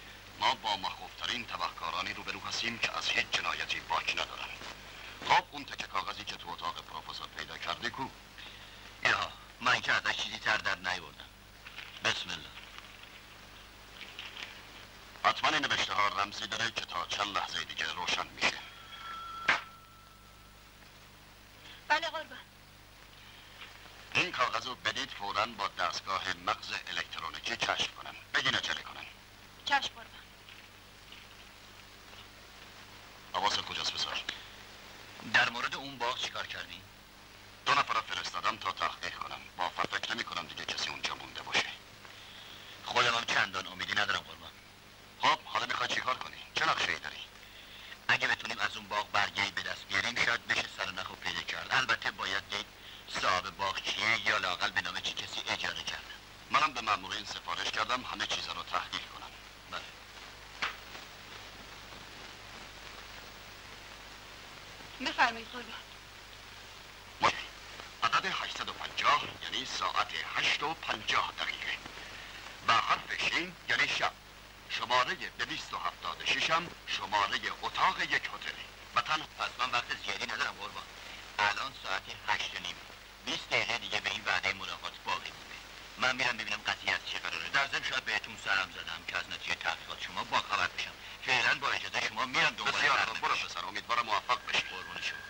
Speaker 6: ما با مخوفترین تبهکارانی روبرو هستیم که از هیچ جنایتی باک ندارن. خب اون تکه کاغذی که تو اتاق پروفسور پیدا کردی کو؟ یا من که ازش چیزی تر در نیوردم. بسم الله. حتما این نوشته ها رمزی داره که تا چند لحظه دیگه روشن میشه.
Speaker 2: بله قربان.
Speaker 6: این کاغذ رو بدید فوراً با دستگاه مغز الکترونیکی کشف کنن. بگین اجله کنن.
Speaker 2: کشف قربان.
Speaker 6: حواست کجاست پسر؟ در مورد اون باغ چیکار کردی؟ دو نفر فرستادم تا تحقیق کنم. با فکر نمی کنم دیگه کسی اونجا مونده باشه. خودم هم چندان امیدی ندارم قربان. خب حالا میخوای چیکار کنی؟ چه نقشه‌ای داری؟ اگه بتونیم از اون باغ برگه‌ای به دست بیاریم شاید بشه سرنخو پیدا کرد. البته باید دید صاحب باغ کیه یا لااقل به نام چه کسی اجاره کرده. منم به مأمورین سفارش کردم همه چیزا رو تحقیق کنم. بله.
Speaker 2: بفرمایید قربان.
Speaker 6: عدد هشتصد و پنجاه یعنی ساعت هشت و پنجاه دقیقه و حرف شین یعنی شب. شماره دویست و هفتاد و شش هم شماره اتاق یک هتلی. وطن پس من وقت زیادی ندارم قربان. الان ساعت هشت و نیم. بیست دقیقه دیگه به این وعده ملاقات باقی بوده. من میرم ببینم قضیه از چه قراره. در ضمن شاید بهتون سرم زدم که از نتیجه تحقیقات شما با خبر بشم. فعلا با اجازه شما میرم دنبال. بسیار برو پسر، امیدوارم موفق بشی. قربون شما.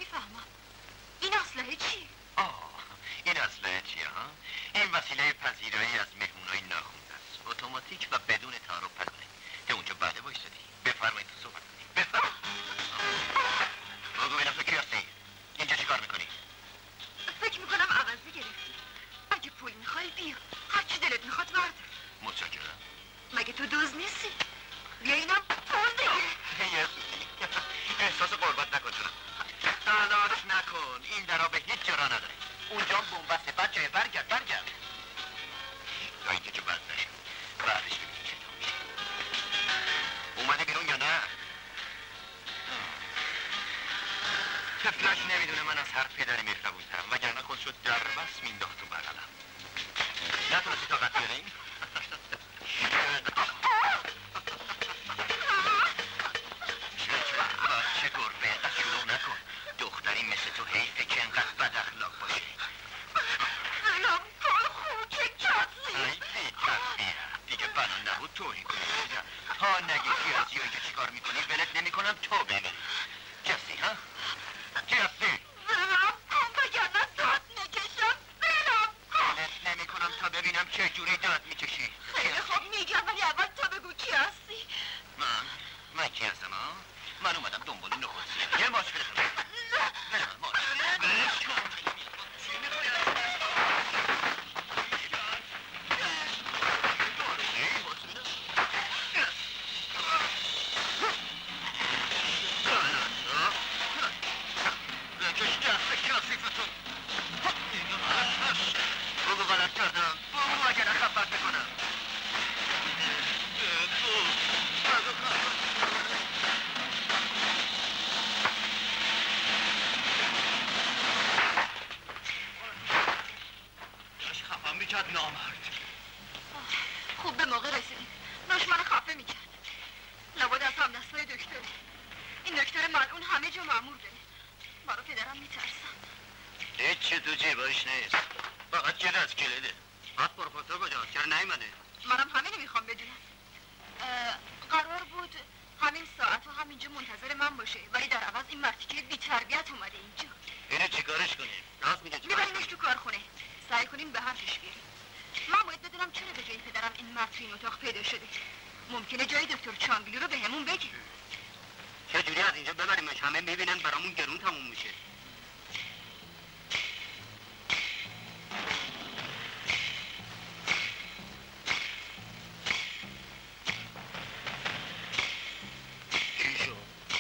Speaker 2: نمیفهمم. این اسلحه چی؟
Speaker 6: آه این اسلحه چیه ها؟ این وسیله پذیرایی از مهمونای ناخونده است. اتوماتیک و بدون تعارف پرونه. که اونجا بعده وایسادی. بفرمایید تو صحبت کنید. بفرمایید. بگو ببینم تو کی هستی؟ اینجا چی کار میکنی؟
Speaker 2: فکر میکنم عوضی گرفتی. اگه پول میخوای بیا. هر چی دلت میخواد بردار.
Speaker 6: متشکرم.
Speaker 2: مگه تو دوز نیستی؟ بیا اینم پول بگیر.
Speaker 6: یزودی احساس قربت نکن جونم. تلاش نکن. این درا به هیچ جا را نداره. اونجا بومبسته بچه برگرد برگرد. تا اینجا که بند نشد. بعدش ببینی چه تو میشه. اومده بیرون یا نه؟ طفلش نمیدونه من از هر پدری مهربونترم وگرنه خودشو در بس مینداخت تو بغلم. نتونستی طاقت بیاریم؟ بچه گربه اینقدر شلوغ نکن. دختری مثل تو حیفه که اینقدر بد اخلاق باشه.
Speaker 2: دلم پر خوکه کسی.
Speaker 6: ای بی تربیت. دیگه بنا نبود توهین کنی. تا نگی کی هستی یا اینجا چیکار میکنی ولت نمیکنم تو بمیری. کی هستی ها؟ کی هستی؟
Speaker 2: برم کن وگرنه داد میکشم. برم کن.
Speaker 6: ولت نمیکنم تا ببینم چه جوری داد میکشی.
Speaker 2: خیلی خوب میگم ولی اول تا بگو کی هستی.
Speaker 6: من؟ من کی هستم ها؟ من اومدم دنبال نخودسیه. یه ماچ بده خواهد. بده من ماچ. بلش کن. چی میخوای از من؟ بارونه ماچ بده. بکش دست کسیفتون. بگو غلط کردم. بگو اگه نه خفت میکنم. بگو. بگو خفت. داشت خفم میکرد نامرد.
Speaker 2: خوب به موقع رسیدیم. داشت منو خفه میکرد. لابد از هم دستای دکتر. این دکتر ملعون همه جا مأمور داره. برا پدرم میترسم.
Speaker 6: هیچی تو جیباش نیست. فقط یه دست کلیده. بعد پروفسور کجاست؟ چرا نیومده؟
Speaker 2: منم همینو میخوام بدونم. قرار بود همین ساعت و همینجا منتظر من باشه ولی در عوض این مرتیکه بی تربیت اومده اینجا.
Speaker 6: اینو چیکارش کنیم؟ راست میگه چیکارش
Speaker 2: میبریمش تو کارخونه. سعی کنیم به حرفش بیاریم. من باید بدونم چرا به جای پدرم این مرد تو این اتاق پیدا شده. ممکنه جای دکتر چانگلو رو به همون بگه.
Speaker 6: چه جوری از اینجا ببریمش همه میبینن برامون گرون تموم میشه. چی شد؟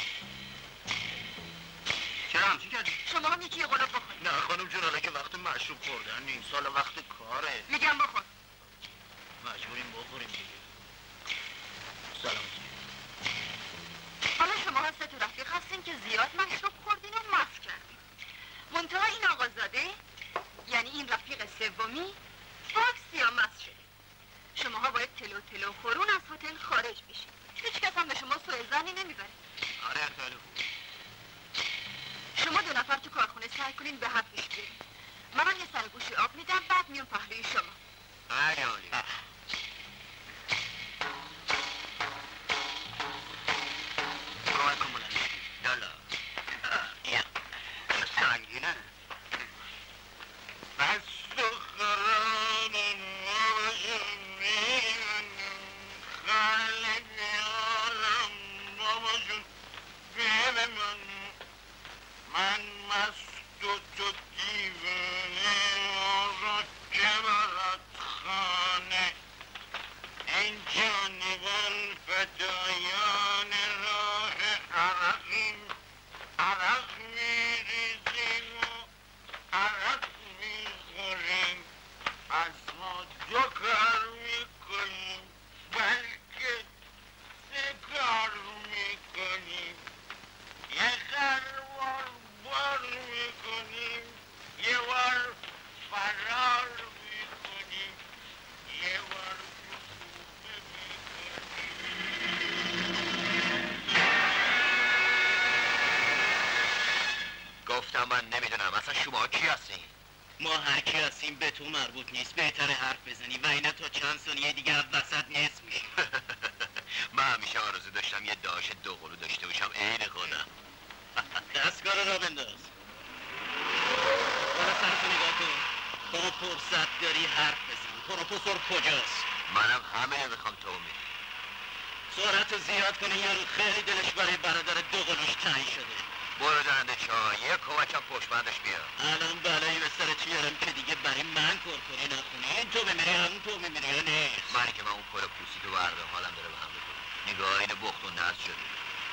Speaker 6: چرا همچی کردی؟
Speaker 2: شما هم یکی یه قلاب بخورید.
Speaker 6: نه خانم جون حالا که وقت مشروب خوردن نیست. سال وقت کاره.
Speaker 2: میگم بخور.
Speaker 6: مجبوریم بخوریم دیگه. سلامتی.
Speaker 2: حالا شما ها سه تا رفیق هستین که زیاد مشروب خوردین و مست کردین. منتها این آقازاده یعنی این رفیق سومی باکس یا مست شده. شما ها باید تلو تلو خورون از هتل خارج بشین. هیچ کس هم به شما سوء ظنی نمیبره.
Speaker 6: آره خیلی خوب.
Speaker 2: شما دو نفر تو کارخونه سعی کنین به حرفش برین. منم یه سر گوشی آب میدم بعد میام پهلوی شما.
Speaker 6: خیلی عالی. کمک کن بلند شی. یالا. سنگینه. از سخران نوشمین خالق عالم بابا جون بیل من من مست و تو دیوانه را که برات خانه این جانبان فدایان راه عرقیم عرق میریزیم و عرق میخوریم از ما دو کار میکنیم بلکه سه کار میکنیم یه خروار بار میکنیم یه بار فرار میکنیم یه بار رسوبه میکنیم. گفتم من نمیدونم اصلا شما کی هستین؟
Speaker 3: ما هر کی هستیم به تو مربوط نیست. بهتره حرف بزنی و اینا تا چند ثانیه دیگه از وسط نصف میشه.
Speaker 6: من همیشه آرزو داشتم یه داش دوقلو داشته باشم عین خودم.
Speaker 3: دستگاه را بنداز. برا سرتو نگاه کن. تو فرصت داری حرف بزن. پروفسور کجاست؟
Speaker 6: منم همه میخوام تو می
Speaker 3: سرعت رو زیاد کنی یارو خیلی دلش برای برادر دو قلوش تنگ شده.
Speaker 6: برو دهنده چای یه کمکم پشت بندش بیار.
Speaker 3: الان بلایی به سر چیارم که دیگه برای من کرکری نکنی. این تو بمیری همون تو بمیری یا نیست.
Speaker 6: منی که من اون پل پوسی تو بردم حالم داره به هم بکنم. نگاه این بخت و نز شده.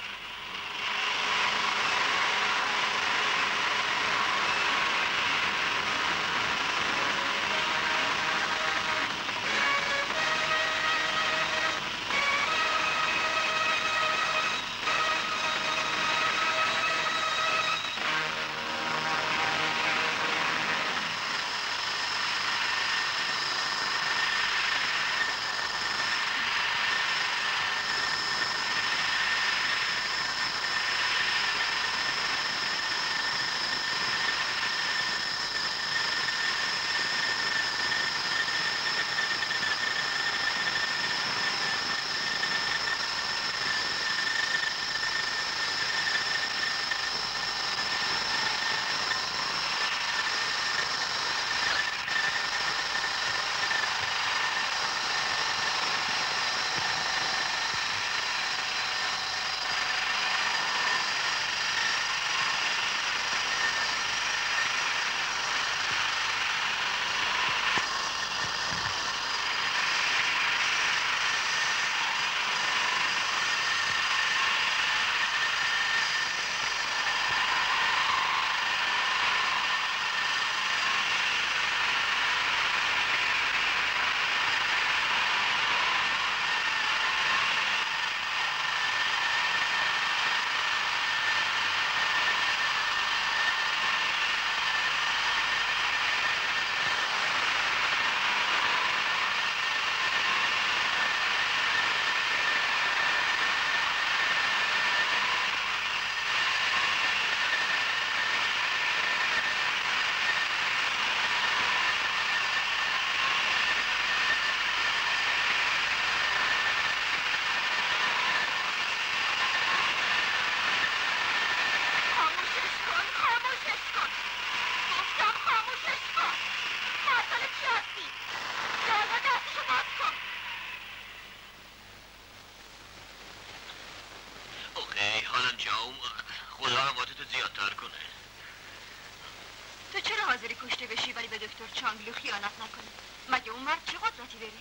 Speaker 2: چانگلو خیانت نکنه. مگه اون مرد چه قدرتی داره؟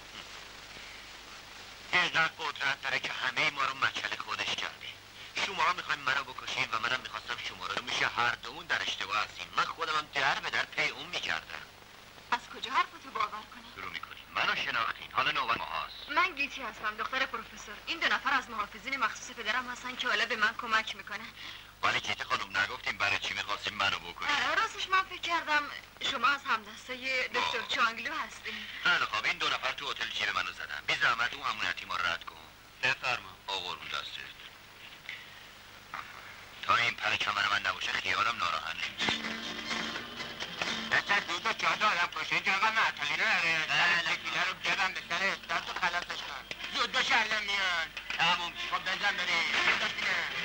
Speaker 6: اینقدر قدرت داره که همه ما رو مچل خودش کرده. شما ها میخوایم منو بکشین و منم میخواستم شما رو. میشه هر دومون در اشتباه هستیم. من خودمم در به در پی اون میکردم.
Speaker 2: از کجا حرفتو باور کنم؟
Speaker 6: شروع میکنیم. منو شناختین. حالا نوبت ما هست.
Speaker 2: من گیتی هستم، دختر پروفسور. این دو نفر از محافظین مخصوص پدرم هستن که حالا به من کمک میکنن.
Speaker 6: ولی گیتی خانم نگفتیم برای چی میخواستیم منو بکشین؟
Speaker 2: راستش من فکر کردم شما از همدسته دکتر چانگلو هستین.
Speaker 6: خیلی خوب، این دو نفر تو هتل جیب منو زدن. بی زحمت اون امنیتی ما رد کن. بفرما. آقورون دستت. تا این پر کمر من نباشه خیالم ناراحت نمیشه.
Speaker 7: دستت دو تا چهار تا آدم کشه اینجا انقدر معطلی نداره. سر تکیله رو بگردم به سر استاد و خلاصش کن. زود باشه الان میان. تموم شد. خب بزن بره. زود باش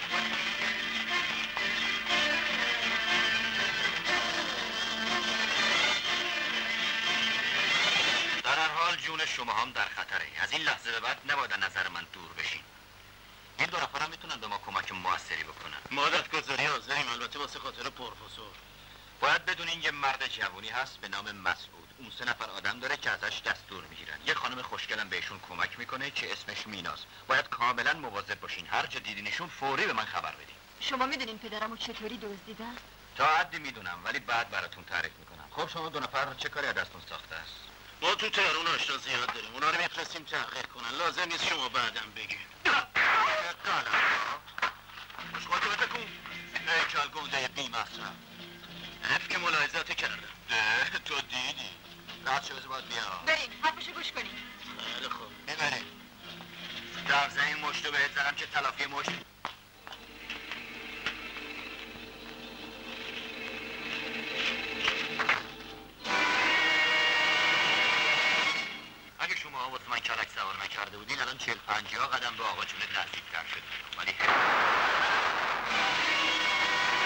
Speaker 6: در هر حال جون شما هم در خطره. از این لحظه به بعد نباید نظر من دور بشین. این دو نفر هم میتونن به ما کمک موثری بکنن.
Speaker 3: مادت گذاری حاضریم، البته واسه خاطر پروفسور.
Speaker 6: باید بدونین یه مرد جوانی هست به نام مسعود. اون سه نفر آدم داره که ازش دستور میگیرن. یه خانم خوشگلم بهشون کمک میکنه که اسمش میناست. باید کاملا مواظب باشین. هر جا دیدینشون فوری به من خبر بدین.
Speaker 2: شما میدونین پدرمو چطوری دزدیدن؟
Speaker 6: تا حدی میدونم ولی بعد براتون تعریف میکنم. خب شما دو نفر چه کاری از دستتون ساخته است؟
Speaker 3: ما تو تهران آشنا زیاد داریم. اونا رو میفرستیم تحقیق کنن. لازم نیست شما بعدم بگین.
Speaker 6: خوشخواه تو بکن. ایکال گنده بی مصرف. حرف که ملاحظات کردم. ده تو دیدی. راحت شو باید بیا.
Speaker 2: بریم حرفشو گوش کنیم.
Speaker 3: خیلی خوب.
Speaker 6: ببریم. دفزه این مشتو بهت زدم که تلافی مشت. اگه شما واسه من کلک سوار نکرده بودین الان چهل پنجاه قدم به آقا جونه نزدیک‌تر شد. ولی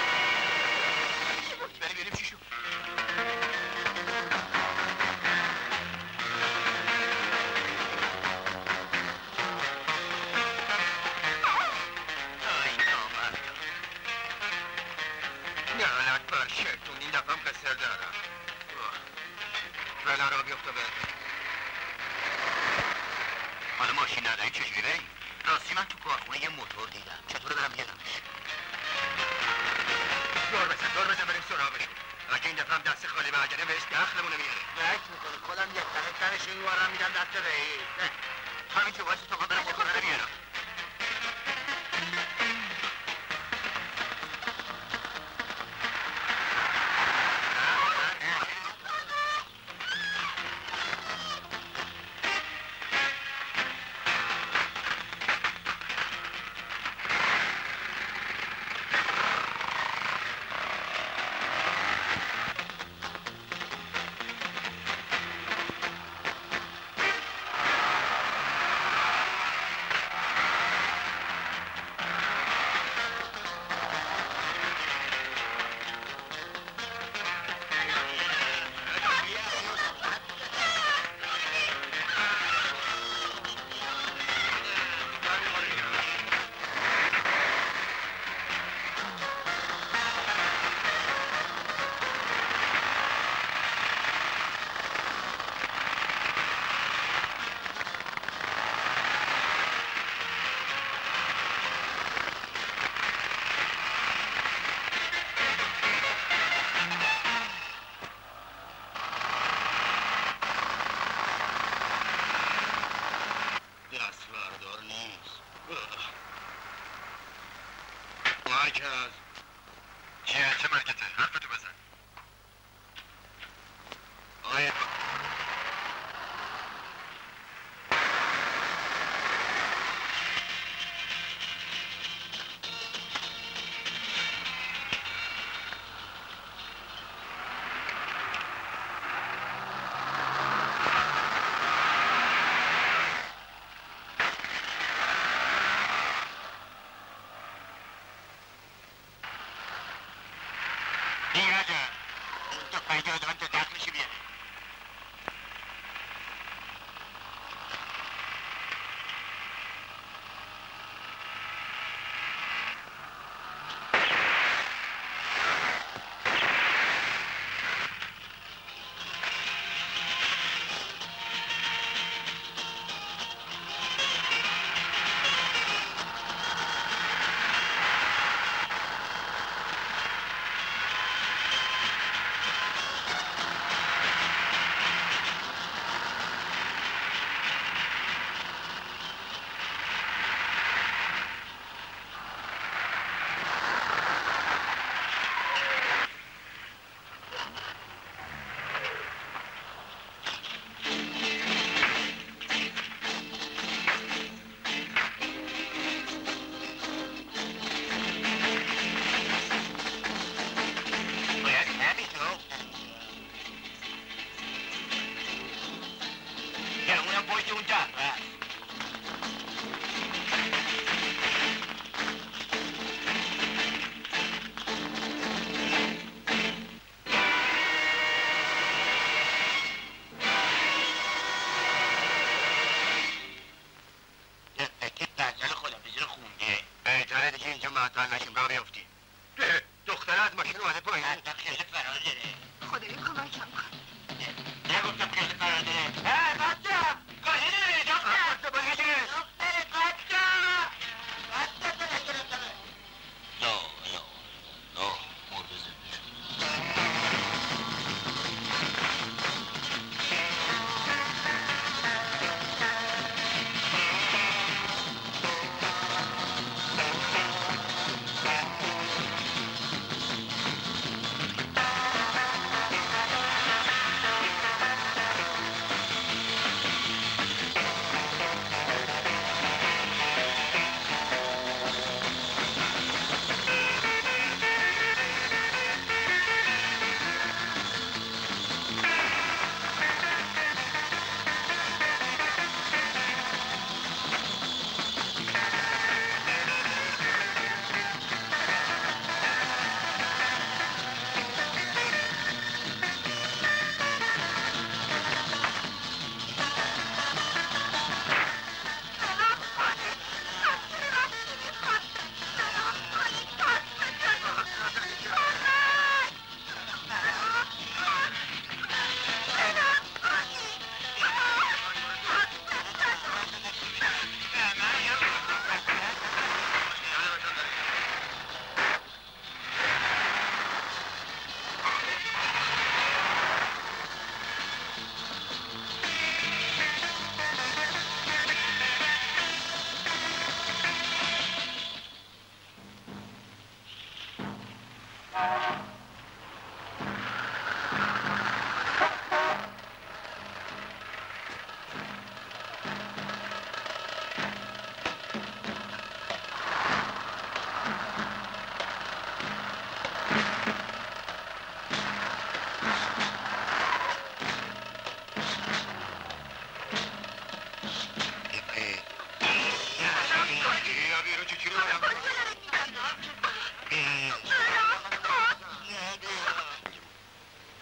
Speaker 6: الان را بیفته به حالا ماشین نداری چجوری بریم؟ راستی من تو کارخونه یه موتور دیدم چطوره برم بیارمش؟ دور بزن دور بزن بریم سراغشون اگه این دفعه هم دست خالی برگرده بهش دخلمونه میاره نک میکنه خودم یک تنه تنش این وارم میدم دست رئیس همین که واسه تو برم موتور رو بیارم مرکز چیه چه مرکزه حرفتو بزن آقای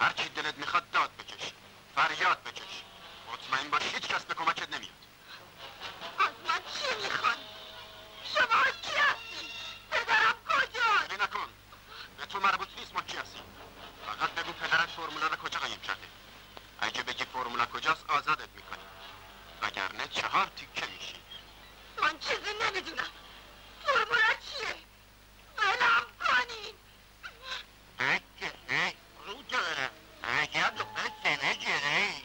Speaker 3: هرچی دلت میخواد داد بکش، فریاد بکش. مطمئن باش هیچ کس به کمکت نمیاد.
Speaker 2: از من چی میخوان؟ شما کی هستی؟ پدرم کجاست؟
Speaker 3: بی نکن، به تو مربوط نیست ما کی هستیم. فقط بگو پدرت فرمولا رو کجا قایم کرده. اگه بگی فرمولا کجاست آزادت میکنی، وگرنه چهار تیکه میشی.
Speaker 2: من چیزی نمیدونم. فرمولا چیه؟ ولم کنین.
Speaker 6: اگه ای رو دارم اگه دختر سنه گره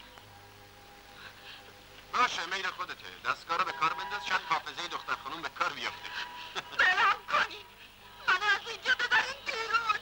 Speaker 3: باشه میل خودته، دستگاه رو به کار بنداز، شاید حافظه دختر خانوم به کار بیافته.
Speaker 2: ولم کنین. من از اینجا ببرین بیرون.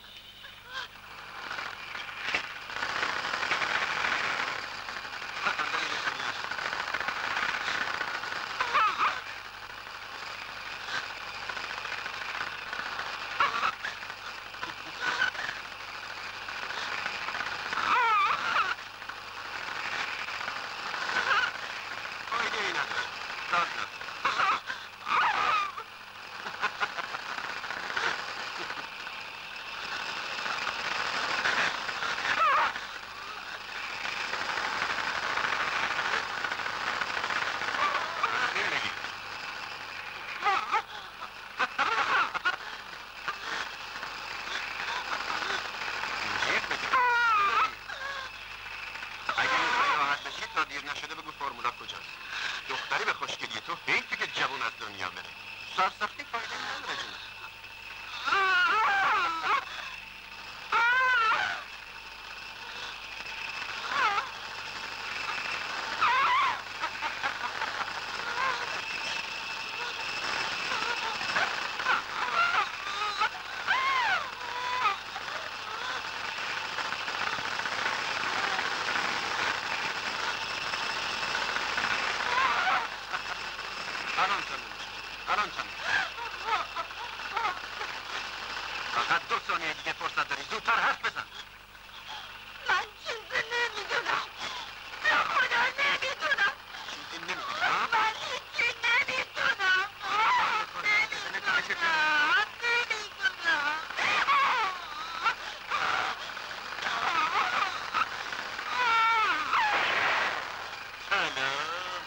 Speaker 3: فایده ای نداره، داد نداره. اگه میخوای راحت بشی تا دیر نشده بگو فرمولا کجاست. دختری به خوشگلی تو حیفه که جوون از دنیا بره. سرسختی فایده نداره جونم. الان تموم شد. الان تموم شد. فقط دو ثانیه دیگه فرصت داری، زودتر حرف بزن.
Speaker 2: من چیزی نمیدونم. به خدا نمیدونم.
Speaker 3: چیزی نمیدونی ها؟
Speaker 2: من هیچی نمیدونم. نمیدونم. نمیدونم.
Speaker 6: سلام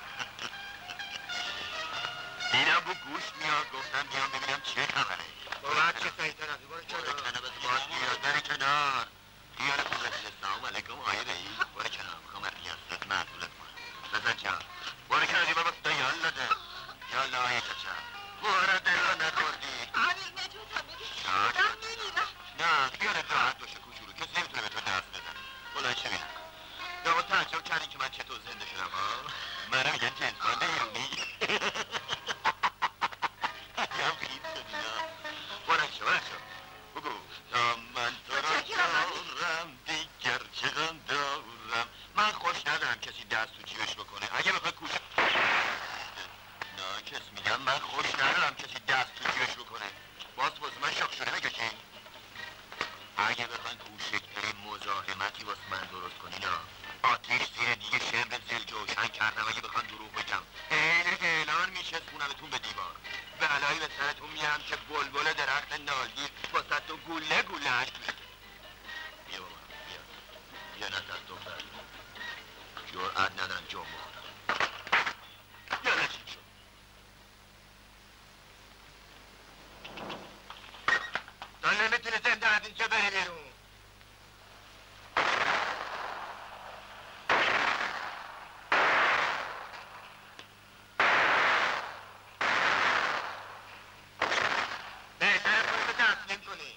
Speaker 6: اینا بو گوش میاد گفتم بیام ببینم چه خبره
Speaker 3: باید چه سعیتر از برو
Speaker 6: برو
Speaker 3: کنار.
Speaker 6: کنار بس باید میاد بره کنار خیالتون رسید. السلام علیکم آقای رئیس برو کنار میخوام از ریاست معطولت کنم رضا جان برو کنار بابا خدا یالا ده یالا آقای چچا برو دلو نخوردی
Speaker 2: امیر نجات هم میگه
Speaker 6: چاک.
Speaker 2: دارم میمیرم.
Speaker 6: نه خیالت راحت باشه کوچولو کسی نمیتونه به تو دست بزن بلند چه میرم یا تعجب کردی که من چطور زنده شدم ها منو میگن جنس مانده یونی عجب خیلی شدی ها بلند شو بلند شو بگو تا من تو را دارم دیگر چقدر دارم من خوش ندارم کسی دست تو جیبش بکنه اگه بخوای کوش نه کس میگم من خوش ندارم کسی دست تو جیبش بکنه باز باز من شاک شده بکشین اگه بخواین کوچکترین مزاحمتی واسه من درست کنین آتیش زیر دیگه شمر زل جوشن کردم اگه بخوان دروغ بگم عین اعلان میشستونمتون به دیوار بلایی به سرتون میارم که بلبل درخت نالگیر واسه تو گوله گولهش بیا بابا بیا بیا نتر دختر جرأت ندارم جام بخورم بیا نشین شد تا نمیتونه زنده از اینجا بری بیرون بهتره خودتو تسلیم کنی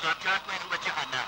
Speaker 6: خودم جهت کنید رو به جهنم.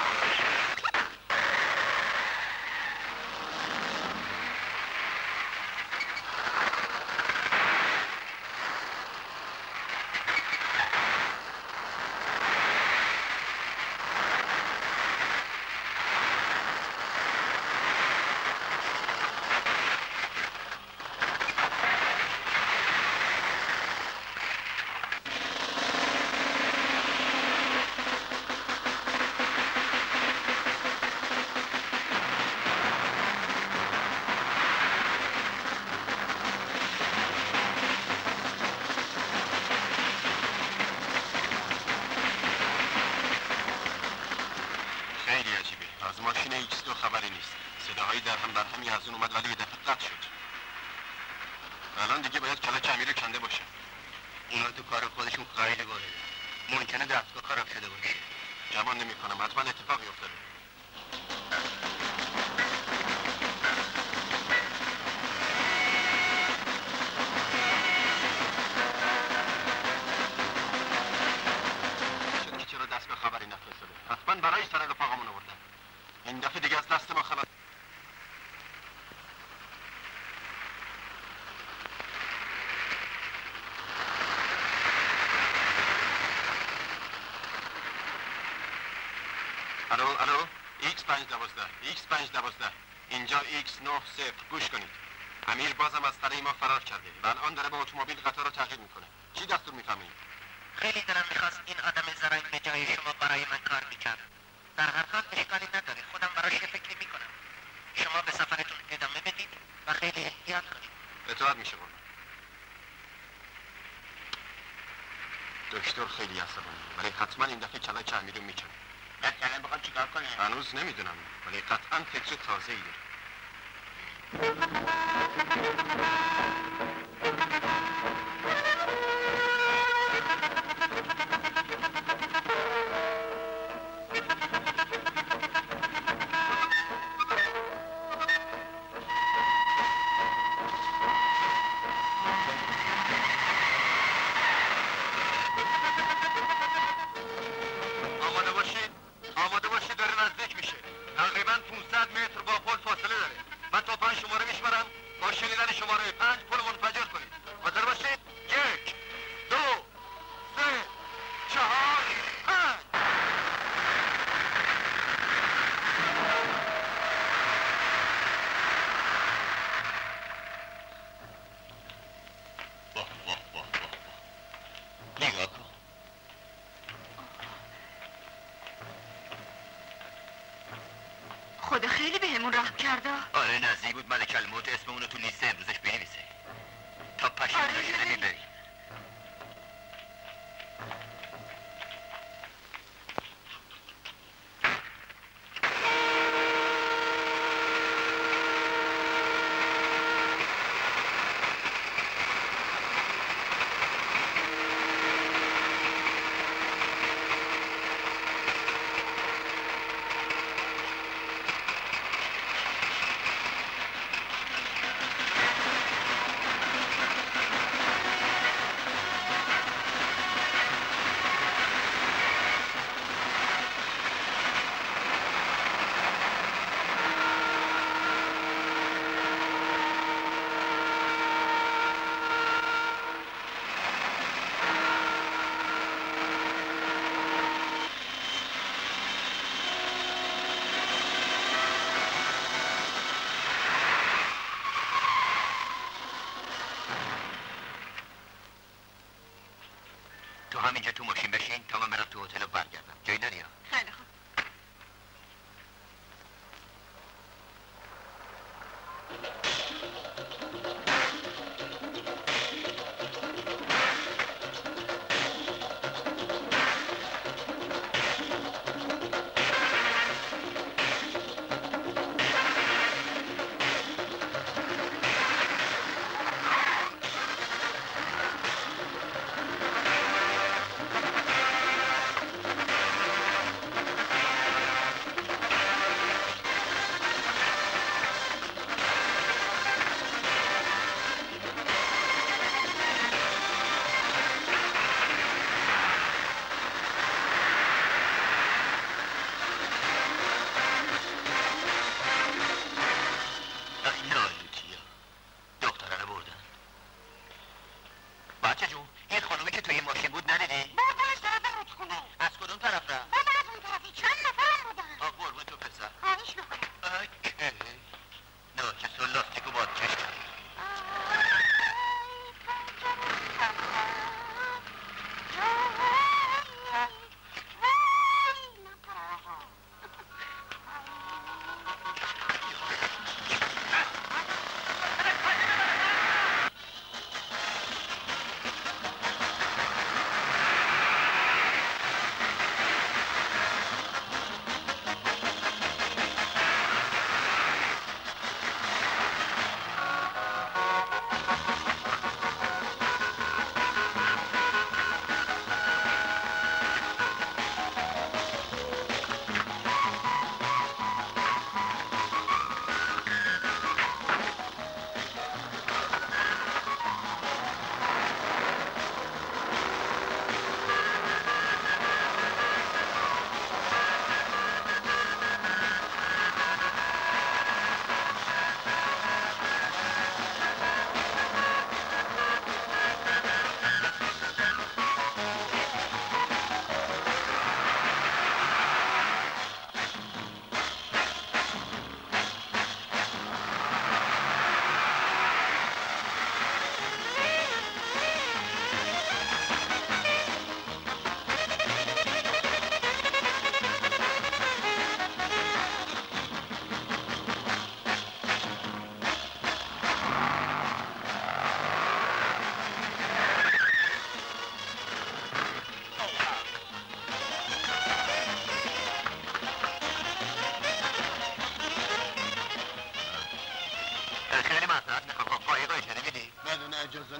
Speaker 3: الان دیگه باید کلاک امیر کنده باشه.
Speaker 6: اونا تو کار خودشون خیلی وارده. ممکنه دستگاه خراب شده باشه.
Speaker 3: گمان نمی‌کنم، حتما اتفاقی افتاده. چرا دستگاه خبری نفرستاده؟ حتما برای سر رفاقمون آوردن. این دفعه دیگه از دست ما خبر. الو الو ایکس پنج دوازده ایکس پنج دوازده اینجا ایکس نه صفر گوش کنید. امیر بازم از سر ما فرار کرده و الان داره با اتومبیل قطار رو تعقیب میکنه. چی دستور میفهمید؟
Speaker 6: خیلی دلم میخواست این آدم زرنگ به جای شما برای من کار میکرد. در هر حال اشکالی نداره، خودم براش یه فکری میکنم. شما به سفرتون ادامه بدید و خیلی احتیاط کنید.
Speaker 3: اطاعت میشه قربان. دکتر خیلی عصبانی ولی حتما این دفعه کلاک امیر رو میکنه.
Speaker 6: مثلا بخواد چیکار کنه؟
Speaker 3: هنوز نمیدونم ولی قطعا فکر تازه‌ای داره.
Speaker 2: خدا خیلی بهمون رحم کرده.
Speaker 6: آره نزدیک بود ملک الموت اسممونو تو لیست امروزش بنویسه تا پشیمون شده میبریم. تو همینجا تو ماشین بشین تا من برم تو هتل رو برگردم. جایی داری ها؟
Speaker 2: خیلی خوب.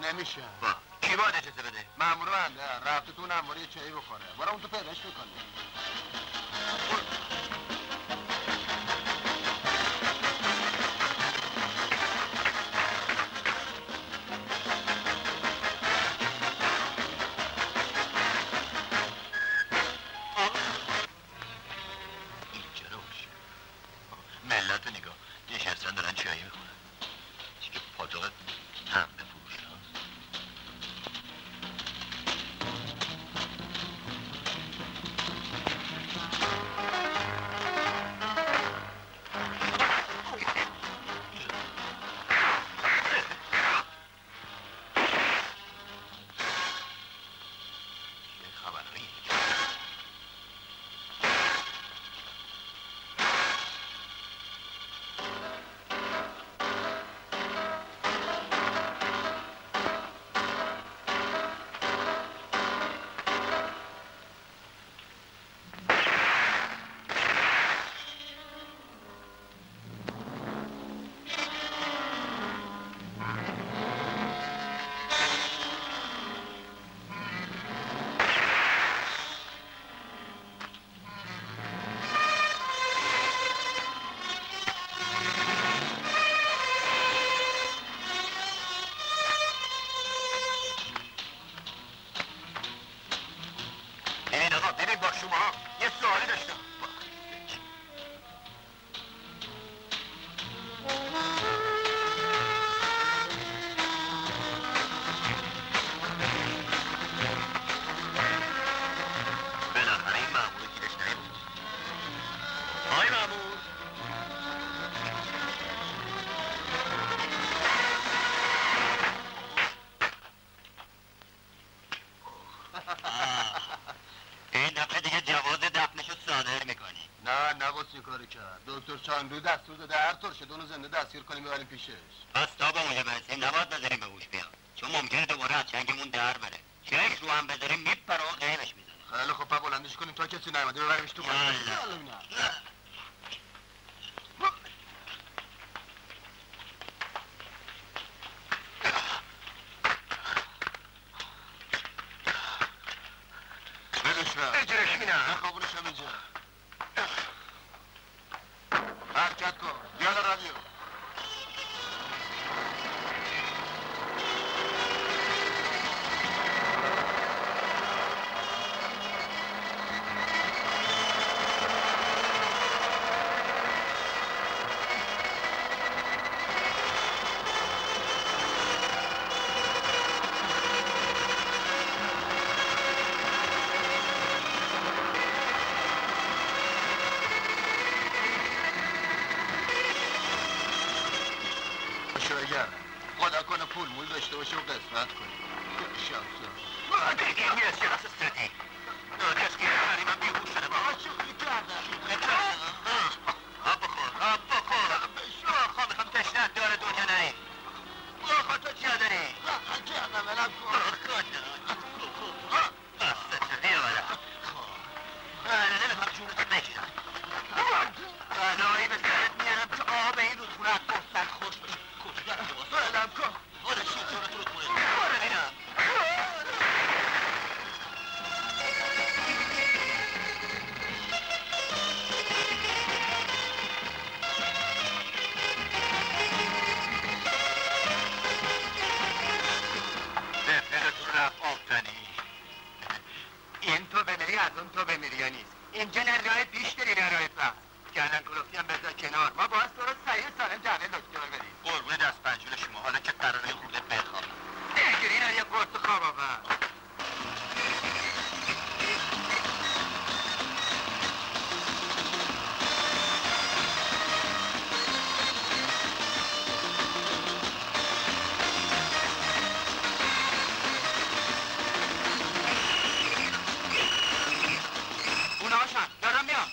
Speaker 3: نمیشه.
Speaker 6: با کی باید اجازه بده؟
Speaker 3: مامور بنده رفته تو نموری چایی بخوره. برای اون تو پیداش میکنی.
Speaker 6: ملت رو نگاه نشستن دارن چایی میخورن دیگه پاتوق هم بفروش
Speaker 3: دکتر چاندو دستور داده هر طور شد اونو زنده دستگیر کنیم ببریم پیشش.
Speaker 6: پس تا به اونجا برسیم نباید بذاریم به هوش بیاد چون ممکنه دوباره از چنگمون در بره. چش رو هم بذاریم میپره و قیمش میزنه.
Speaker 3: خیلی خب پا بلندش کنیم تا کسی نیومده ببریمش تو خونه. بدش را
Speaker 6: اجرش مینم
Speaker 3: خوابونش هم اینجا حرکت کن بیالا رادیو خدا کنه پول مول داشته باشه و قسمت کنه شانسه
Speaker 6: دیگه این از شخص استراتیک ناکس گیره بریم هم بیهوش شده با
Speaker 3: شوخی کردم
Speaker 6: شوخی کردم آب بخور آب بخور آخا میخوام تشنت داره دنیا نهی آخا تو چی داری؟
Speaker 3: آخا کردم الان کن
Speaker 6: آخا بسته بیا بالا نه نمیخوام جونتو بگیرم بلایی به سرت میارم که آب این رودخونه از گفتن خوش بشه
Speaker 3: بلم کن
Speaker 6: خودشی جونت رودخونه برو بینم بفرتون رفت آفتانی این تو بمیری از اون تو بمیری یا نیست اینجا نه راه پیش داری نه راه پس گردن کلفتی هم بذار کنار ما باید تو رو سریع سالم جمعه دکتر بریم قربون دست پنجول شما حالا که قراره خورده بخوابم بگیرین یه قرص خواب آور اونا هاشن دارم میام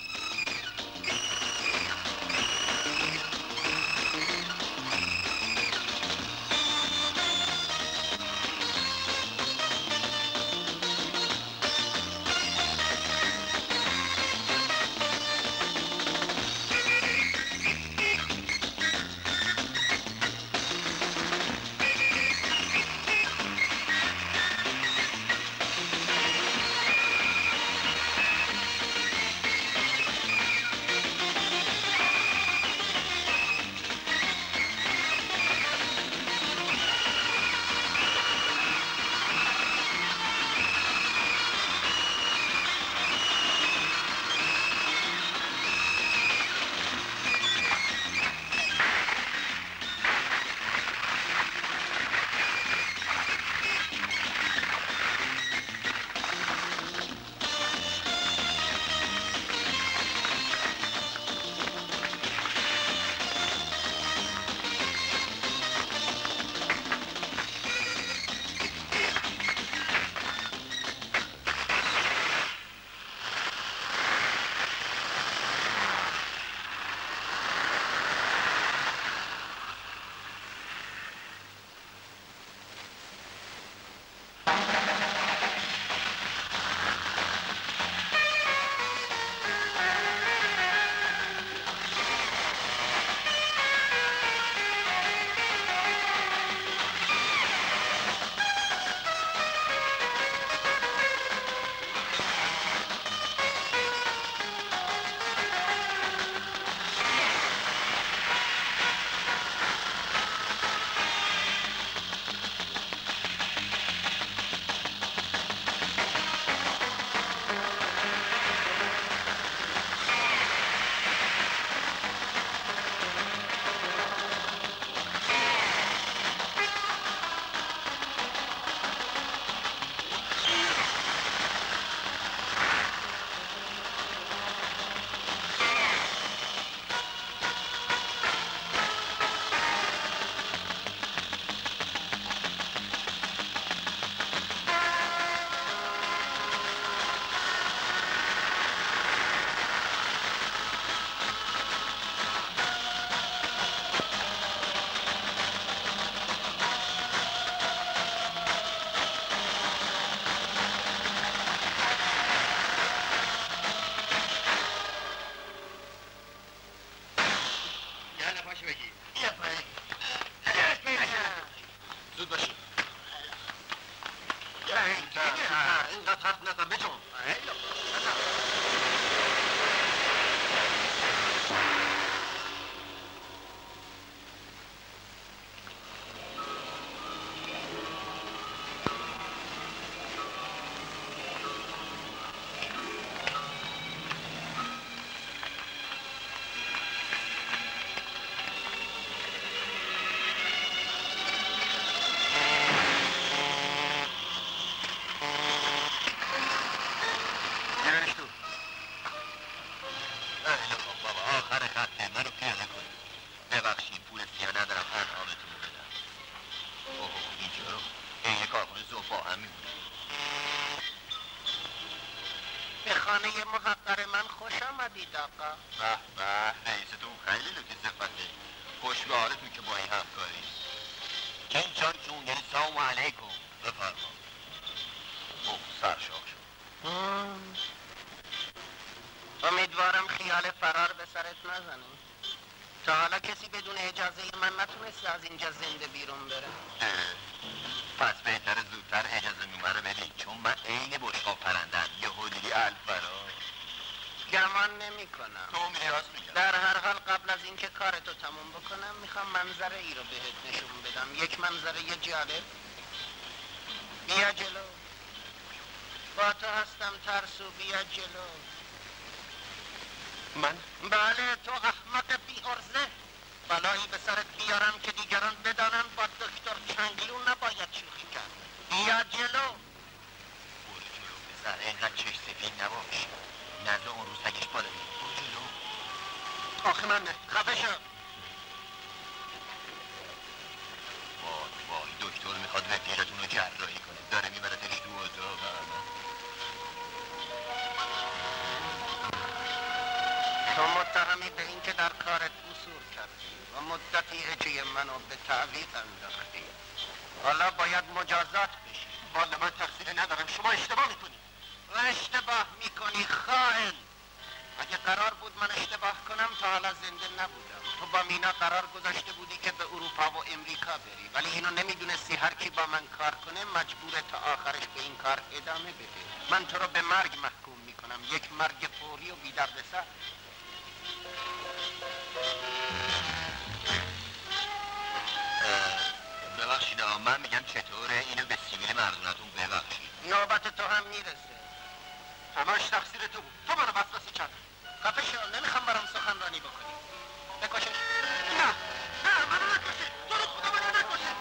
Speaker 3: به خانه محقر من خوش آمدید آقا.
Speaker 6: به به رئیستون خیلی لطی صفته. خوش به حالتون که با این همکاری. کنچان جون یعنی سلام علیکم. بفرما. اوه سرشاق شد.
Speaker 3: امیدوارم خیال فرار به سرت نزنی. تا حالا کسی بدون اجازه من نتونسته از اینجا زنده بیرون بره.
Speaker 6: پس بهتر زودتر اجازه نومه رو بدید، چون من عین بشقا پرندم یه حدودی الفرار.
Speaker 3: گمان نمی کنم.
Speaker 6: تو میراز میگم.
Speaker 3: در هر حال قبل از اینکه کارتو تموم بکنم میخوام منظره ای رو بهت نشون بدم. یک منظره یه جالب. بیا جلو. با تو هستم ترسو، بیا جلو.
Speaker 6: من؟
Speaker 3: بله تو احمق بی ارزه. بلایی به سرت بیارم که دیگران بدانن با دکتر چنگلو نباید شوخی کرد. بیا جلو.
Speaker 6: برو جلو بزر، اینقدر چشم سفید نباش. نزد اون روز تکش بالا بید. برو جلو.
Speaker 3: آخه من نه، خفه شو.
Speaker 6: وای وای دکتر میخواد رفیقتون رو جراحی کنه، داره میبرتش تو اتاق.
Speaker 3: تو متهمی به اینکه در کارت قصور کردی و مدتی اجه منو به تعویق انداختی. حالا باید مجازات بشی.
Speaker 6: والا من تقصیری ندارم، شما اشتباه میکنی.
Speaker 3: و اشتباه میکنی خائن. اگه قرار بود من اشتباه کنم تا حالا زنده نبودم. تو با مینا قرار گذاشته بودی که به اروپا و امریکا بری، ولی اینو نمیدونستی هر کی با من کار کنه مجبوره تا آخرش به این کار ادامه بده. من تو رو به مرگ محکوم میکنم، یک مرگ فوری و بی دردسر.
Speaker 6: ببخشید آقا، من میگم چطوره اینو به سیبیل مردونتون ببخشید.
Speaker 3: نوبت تو هم میرسه.
Speaker 6: همش تقصیر تو بود، تو منو وسوسه کردی.
Speaker 3: خفه شو، نمیخوام برام سخنرانی بکنی. بکشش.
Speaker 6: نه نه منو نکشید، تو رو خدا منو نکشید.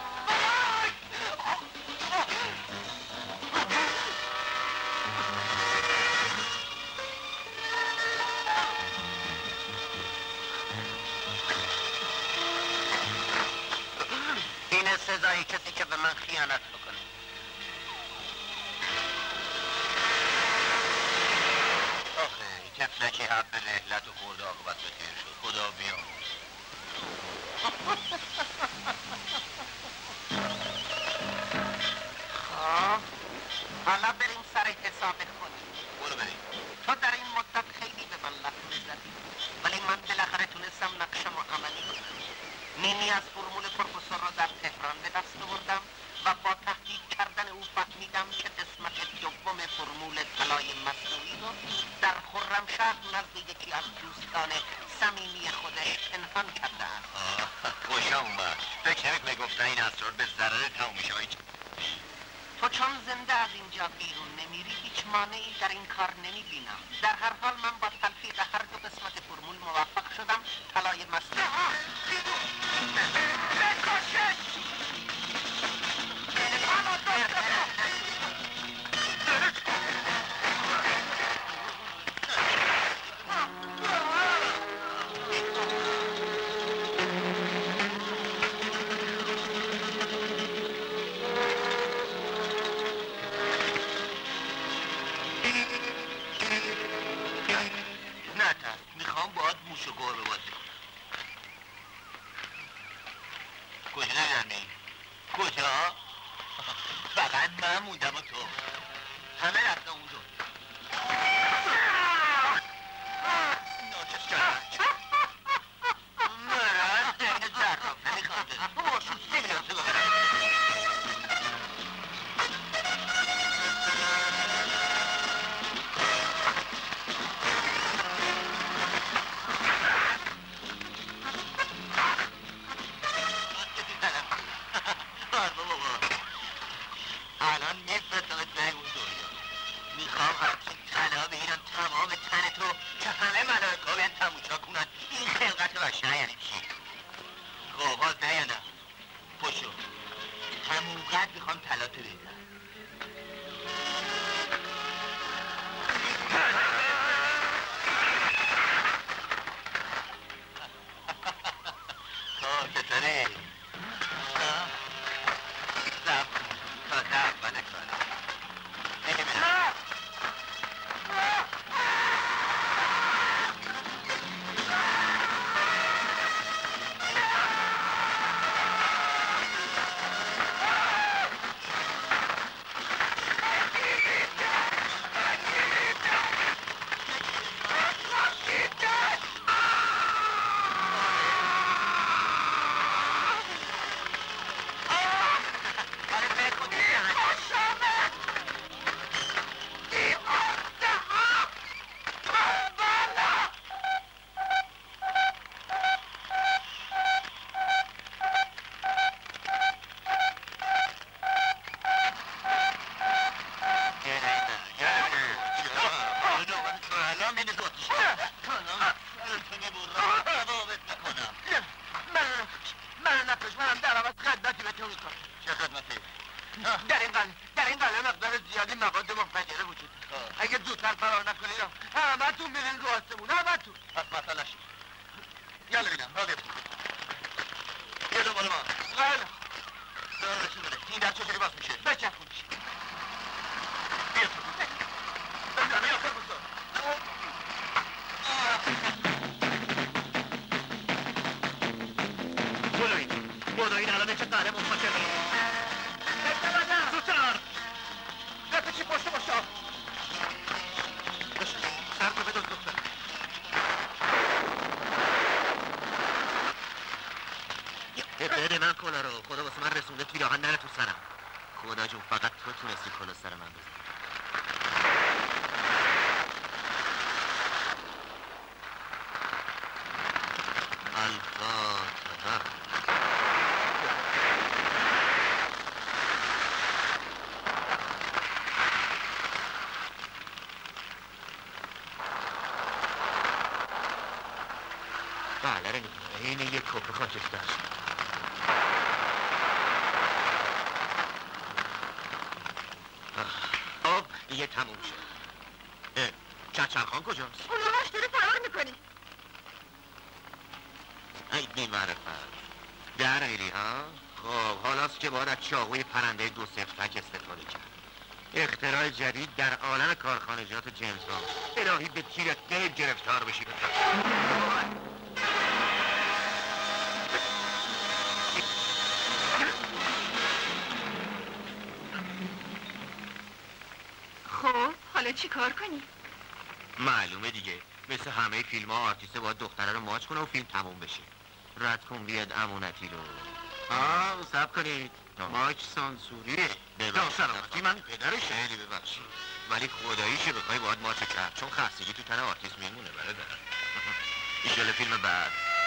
Speaker 3: این سزای کسی که به من خیانت بکنه.
Speaker 6: آخه تفلکی حب به رحلت و خورده عاقبت به خیر شد. خدا بیامرز.
Speaker 3: خب حالا بریم سر حساب خودی.
Speaker 6: برو بریم.
Speaker 3: تو در این مدت خیلی به من لطمه زدی، ولی من بالاخره تونستم نقشم رو عملی کنم. نیمی از فرمول پروفسور را در تهران به دست آوردم و با تحقیق کردن او فهمیدم که قسمت دوم فرمول طلای مصنوعی رو در خرمشهر نزد یکی از دوستان صمیمی خودش پنهان کرده است.
Speaker 6: خوش اومد. فکر نمی‌کنی گفتن این اسرار به ضرر تماشایی.
Speaker 3: تو چون زنده از اینجا بیرون نمیری هیچ مانعی در این کار نمیبینم. در هر حال من با تلفیق هر دو قسمت فرمول موفق شدم طلای مصنوعی.
Speaker 6: نگاه کنم سرتو میبرم عذابت میکنم
Speaker 3: من من نکش منم در عوض خدمتی به تو میکنم.
Speaker 6: چه خدمتی؟
Speaker 3: در این قلعه در این قلعه مقدار زیادی مواد منفجره وجود داره. اگه زودتر فرار نکنید همتون میرین رو آسمون همتون.
Speaker 6: پس مسئله شد. یالا بینم راضی بود. یه دنبال ما.
Speaker 3: بله.
Speaker 6: داره نشون بده. این در چجوری باز میشه؟
Speaker 3: بچرخونش.
Speaker 6: بیا تو. بیا بیا فرگوسون. برو این. برو این الان چه قهره منفجره. زودتر.
Speaker 3: بپیچی پشت باشا.
Speaker 6: بشه. سر تو بدوز دختر. بده من کلا رو. خدا واسه من رسونده پیراهن نره تو سرم. خدا جون فقط تو تونستی کلا سر من بزنی. الفاتحه. بله رو این یک کپر خاکستر. خب دیگه تموم شد. چچلخان کجاست؟
Speaker 2: اونهاش داره فرار میکنی.
Speaker 6: ای بی معرفت در ایری ها؟ خب حالاست که باید از چاقوی پرنده دو سفتک استفاده کرد. اختراع جدید در عالم کارخانجات جیمز بوند. الهی به تیرت دل گرفتار بشی بزن.
Speaker 2: خب حالا چی کار کنی؟
Speaker 6: معلومه دیگه مثل همه فیلم ها آرتیسته باید دختره رو ماچ کنه و فیلم تموم بشه. رد کن بیاد امونتی رو. آه سب کنید ماچ سانسوریه. ببخشید من پدرش خیلی ببخشید ولی خداییشه بخوای باید ماچ کرد چون خستگی تو تن آرتیست میمونه. بله بله ایشالا فیلم بعد.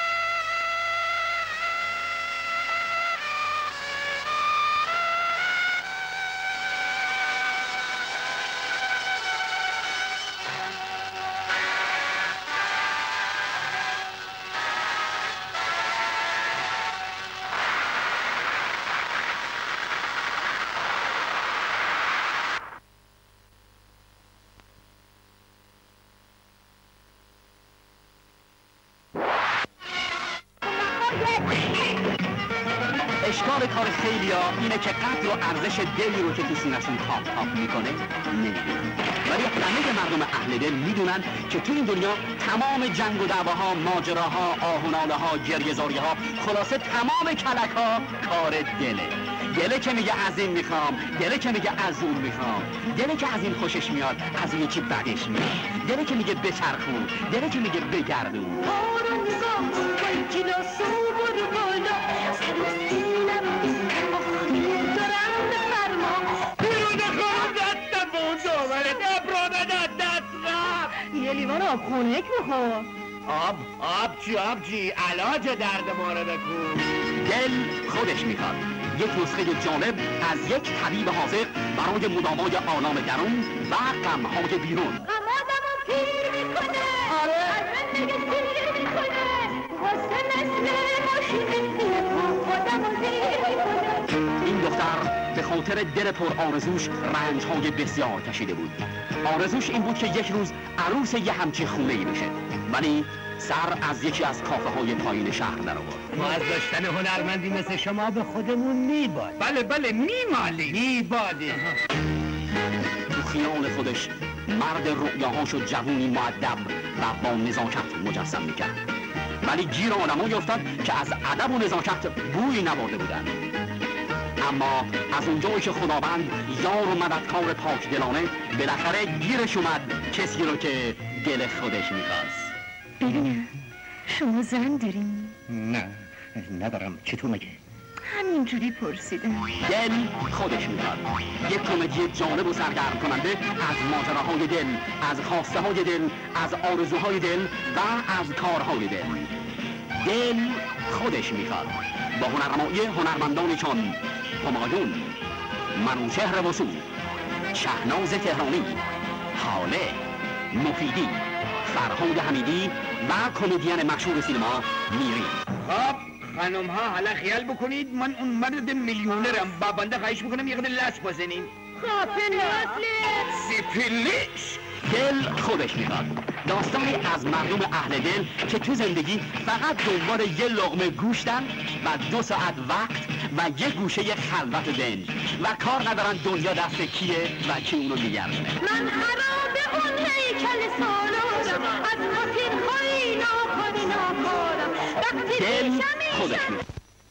Speaker 1: اشکال کار خیلیا اینه که قدر و ارزش دلی رو که تو سینه‌شون تاپ تاپ میکنه نمیدونن، ولی همه مردم اهل دل میدونن که تو این دنیا تمام جنگ و دعواها، ماجراها، آه و ناله ها، گریه‌زاری ها، خلاصه تمام کلک ها کار دله. دله که میگه از این میخوام، دله که میگه از اون میخوام، دله که از این خوشش میاد، از اون یکی بدش میاد، دله که میگه بچرخون، دله که میگه بگردون.
Speaker 8: یه لیوان آب خونک بخور.
Speaker 3: آب آب چی آب چی علاج درد ماره بکن.
Speaker 1: دل خودش میخواد یک نسخه جالب از یک طبیب حاذق برای مداوای آلام درون و غمهای بیرون.
Speaker 8: غم آدمو پیر میکنه. آره دیگه پیر میکنه. واسه مثل ماشین تلفن آدمو زیر میکنه.
Speaker 1: این دختر به خاطر دل پر آرزوش رنجهای بسیار کشیده بود. آرزوش این بود که یک روز عروس یه همچین خونه‌ای بشه، ولی سر از یکی از کافه های پایین شهر در آورد.
Speaker 3: ما از داشتن هنرمندی مثل شما به خودمون میباد. بله بله میمالی میبادی.
Speaker 1: تو خیال خودش مرد رؤیاهاشو جوونی مؤدب و با نزاکت مجسم میکرد، ولی گیر آدمایی افتاد که از ادب و نزاکت بوی نبرده بودن. اما از اونجایی که خداوند یار و مددکار پاک دلانه بالاخره گیرش اومد کسی رو که دل خودش میخواست.
Speaker 8: ببینم شما زن دارین؟
Speaker 3: نه ندارم. چطور مگه؟
Speaker 8: همینجوری پرسیدم.
Speaker 1: دل خودش میخواد یک کمدی جالب و سرگرم کننده از ماجراهای دل، از خواسته های دل، از آرزوهای دل و از کارهای دل. دل خودش میخواد با هنرنمایی هنرمندانی چون همایون، منوچهر وثوق، شهناز تهرانی، هاله، مفیدی، فرهاد حمیدی و کمدین مشهور سینما میری.
Speaker 7: خب خانم ها حالا خیال بکنید من اون مرد میلیونرم. با بنده خواهش میکنم یه قدر لاس بزنیم. سیپیلیش
Speaker 1: دل خودش میخواد. داستانی از مردم اهل دل که تو زندگی فقط دنبال یه لقمه گوشتن و دو ساعت وقت و یه گوشه خلوت دنج و کار ندارن دنیا دست کیه و کی اونو میگردونه.
Speaker 8: من خراب اون هیکل سالارم، از خاطر خواهی ناکنی ناکارم. وقتی
Speaker 1: دل خودش میخواد.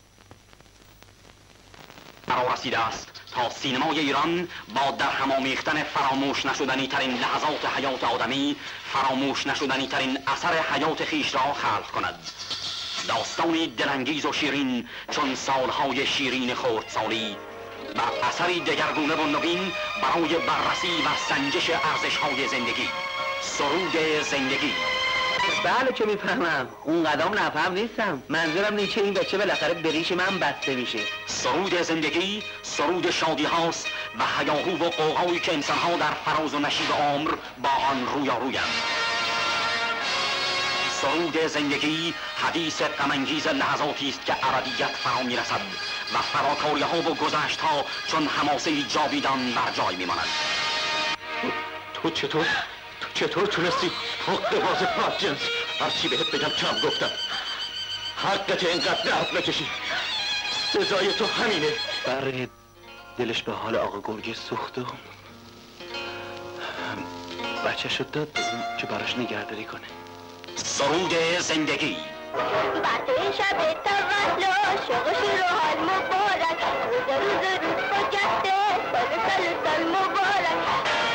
Speaker 1: فرا رسیده است تا سینمای ایران با در هم آمیختن فراموش نشدنی ترین لحظات حیات آدمی فراموش نشدنی ترین اثر حیات خیش را خلق کند. داستانی دلانگیز و شیرین چون سالهای شیرین خردسالی و اثری دگرگونه و نوین برای بررسی و سنجش ارزش‌های زندگی. سرود زندگی.
Speaker 9: بله که میفهمم، اون قدم نفهم نیستم. منظورم نیچه این بچه بالاخره به ریش من بسته میشه.
Speaker 1: سرود زندگی سرود شادی هاست و هیاهو و قوقایی که انسان ها در فراز و نشیب عمر با آن رویارویند. سرود زندگی حدیث غم‌انگیز لحظاتی است که ابدیت فرا میرسد و فداکاری ها و گذشت ها چون حماسه جاویدان بر جای میماند.
Speaker 3: تو چطور؟ تو چطور تونستی حق باز پارچنس؟ هرچی بهت بگم کم گفتم. حقت اینقدر درد نکشی. سزای تو همینه. بره دلش به حال آقا گرگه سوخت و بچه شد داد که براش نگهداری کنه.
Speaker 1: سرود زندگی.
Speaker 8: بعد شب تولد شوق شروع حال مبارک، روز روز روز خجسته سال سال سال مبارک.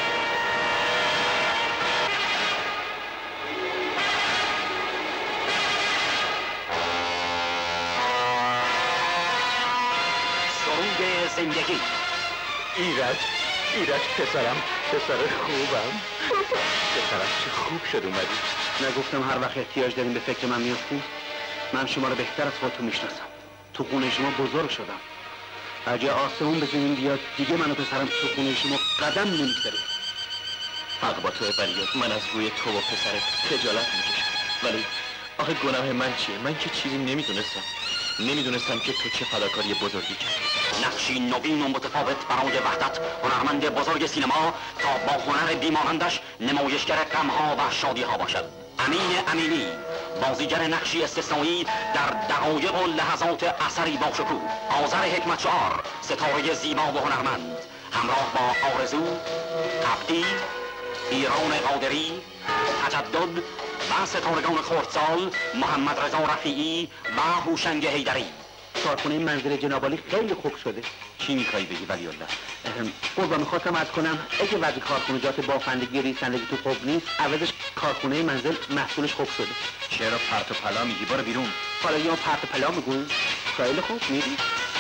Speaker 1: سرود زندگی.
Speaker 3: ایرج ایرج پسرم، پسر خوبم. پسرم چه خوب شد اومدی.
Speaker 1: نگفتم هر وقت احتیاج داریم به فکر من میافتید؟ من شما رو بهتر از خودتون میشناسم. تو خونه شما بزرگ شدم. اگه آسمون به زمین بیاد دیگه من و پسرم تو خونه شما قدم نمیگذاریم.
Speaker 3: حق با توه بریاد. من از روی تو و پسرت خجالت میکشم، ولی آخه گناه من چیه؟ من که چیزی نمیدونستم. نمیدونستم که تو چه فداکاری بزرگی کردی.
Speaker 1: نقشی نوین و متفاوت برای وحدت هنرمند بزرگ سینما تا با هنر بیمانندش نمایشگر غمها و شادیها باشد. امین امینی بازیگر نقشی استثنایی در دقایق و لحظات اثری با شکوه. آذر حکمت شعار ستاره زیبا و هنرمند همراه با آرزو، عبدی، ایران قادری، تجدد و ستارگان خردسال محمد رضا رفیعی و هوشنگ حیدری.
Speaker 9: کارخونه منزل جنابالی خیلی خوب شده.
Speaker 1: چی میخوایی بگی ولی الله؟
Speaker 9: قربان میخواستم از کنم اگه وضع کارخونجات بافندگی ریسندگی تو خوب نیست، عوضش کارخونه منزل محصولش خوب شده.
Speaker 1: چرا پرت و پلا میگی؟ برو بیرون.
Speaker 9: حالا یا پرت و پلا میگویی؟ خیلی خوب میری؟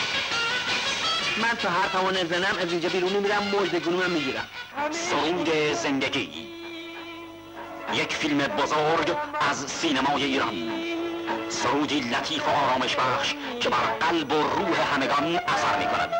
Speaker 9: من تا حرفمو نزنم از اینجا بیرون نمیرم، مجدگونو هم میگیرم.
Speaker 1: سرود زندگی یک فیلم بزرگ از سینمای ایران. سرودی لطیف و آرامش بخش که بر قلب و روح همگان اثر می کند.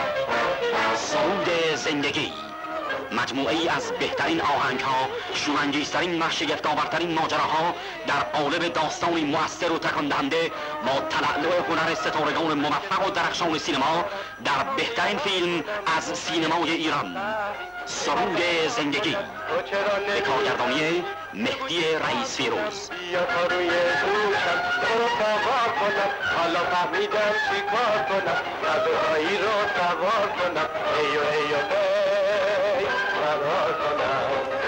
Speaker 1: سرود زندگی مجموعه ای از بهترین آهنگ ها، شورانگیزترین و شگفت‌آورترین ماجراها در قالب داستانی مؤثر و تکان دهنده با تلألؤ هنر ستارگان موفق و درخشان سینما در بهترین فیلم از سینمای ایران. سرود زندگی به کارگردانی مهدی رئیس فیروز.
Speaker 4: بیا تا روی دوشم تو رو سوار کنم، حالا فهمیدم چی کار کنم، ردوهایی رو سوار کنم، ایو ایو ای فرار کنم.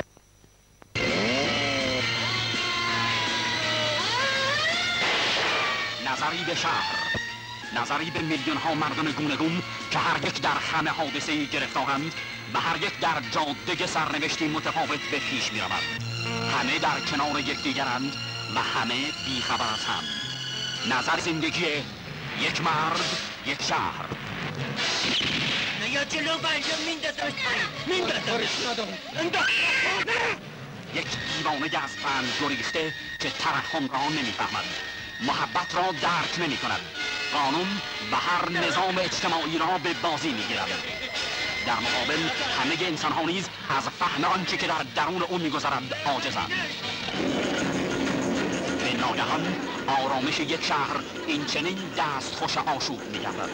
Speaker 1: نظری به شهر، نظری به میلیون ها مردم گونگون که هر یک در همه حادثه گرفتارند و هر یک در جاده سرنوشتی متفاوت به پیش می رود. همه در کنار یکدیگرند و همه بیخبر از هم. نظر زندگی یک مرد، یک شهر.
Speaker 7: نیا جلو بنجا میندازمش پایین، میندازمش ندارم انداخت.
Speaker 1: یک دیوانه از فن گریخته که ترحم را نمیفهمد، محبت را درک نمی کند، قانون و هر نظام اجتماعی را به بازی می گیرد. در مقابل همه انسان ها نیز از فهم آنچه که در درون او میگذرد عاجزند. به ناگهان آرامش یک شهر این چنین دستخوش آشوب می‌گردد.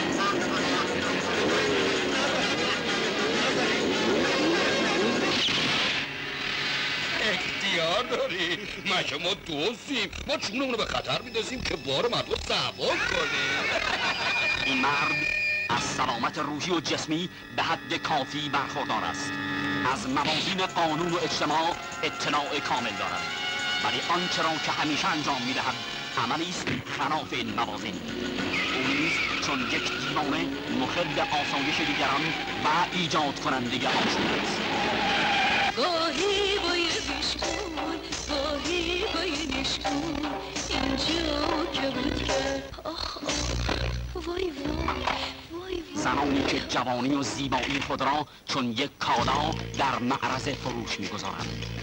Speaker 10: اختیار داری. ما که ما دوستیم، ما چونمون رو به خطر می‌دازیم که بار مردم سوار کنیم.
Speaker 1: این مرد از سلامت روحی و جسمی به حد کافی برخوردار است. از موازین قانون و اجتماع اطلاع کامل دارد، ولی آنچه را که همیشه انجام می‌دهد عملی است خلاف این موازین. او نیز چون یک دیوانه مخل آسایش دیگران و ایجاد کننده آشوب است.
Speaker 8: گاهی باید کن، گاهی باید کن، اینجا که بود کرد. آخ آخ، وای وای وای.
Speaker 1: زنانی که جوانی و زیبایی خود را چون یک کالا در معرض فروش می‌گذارند.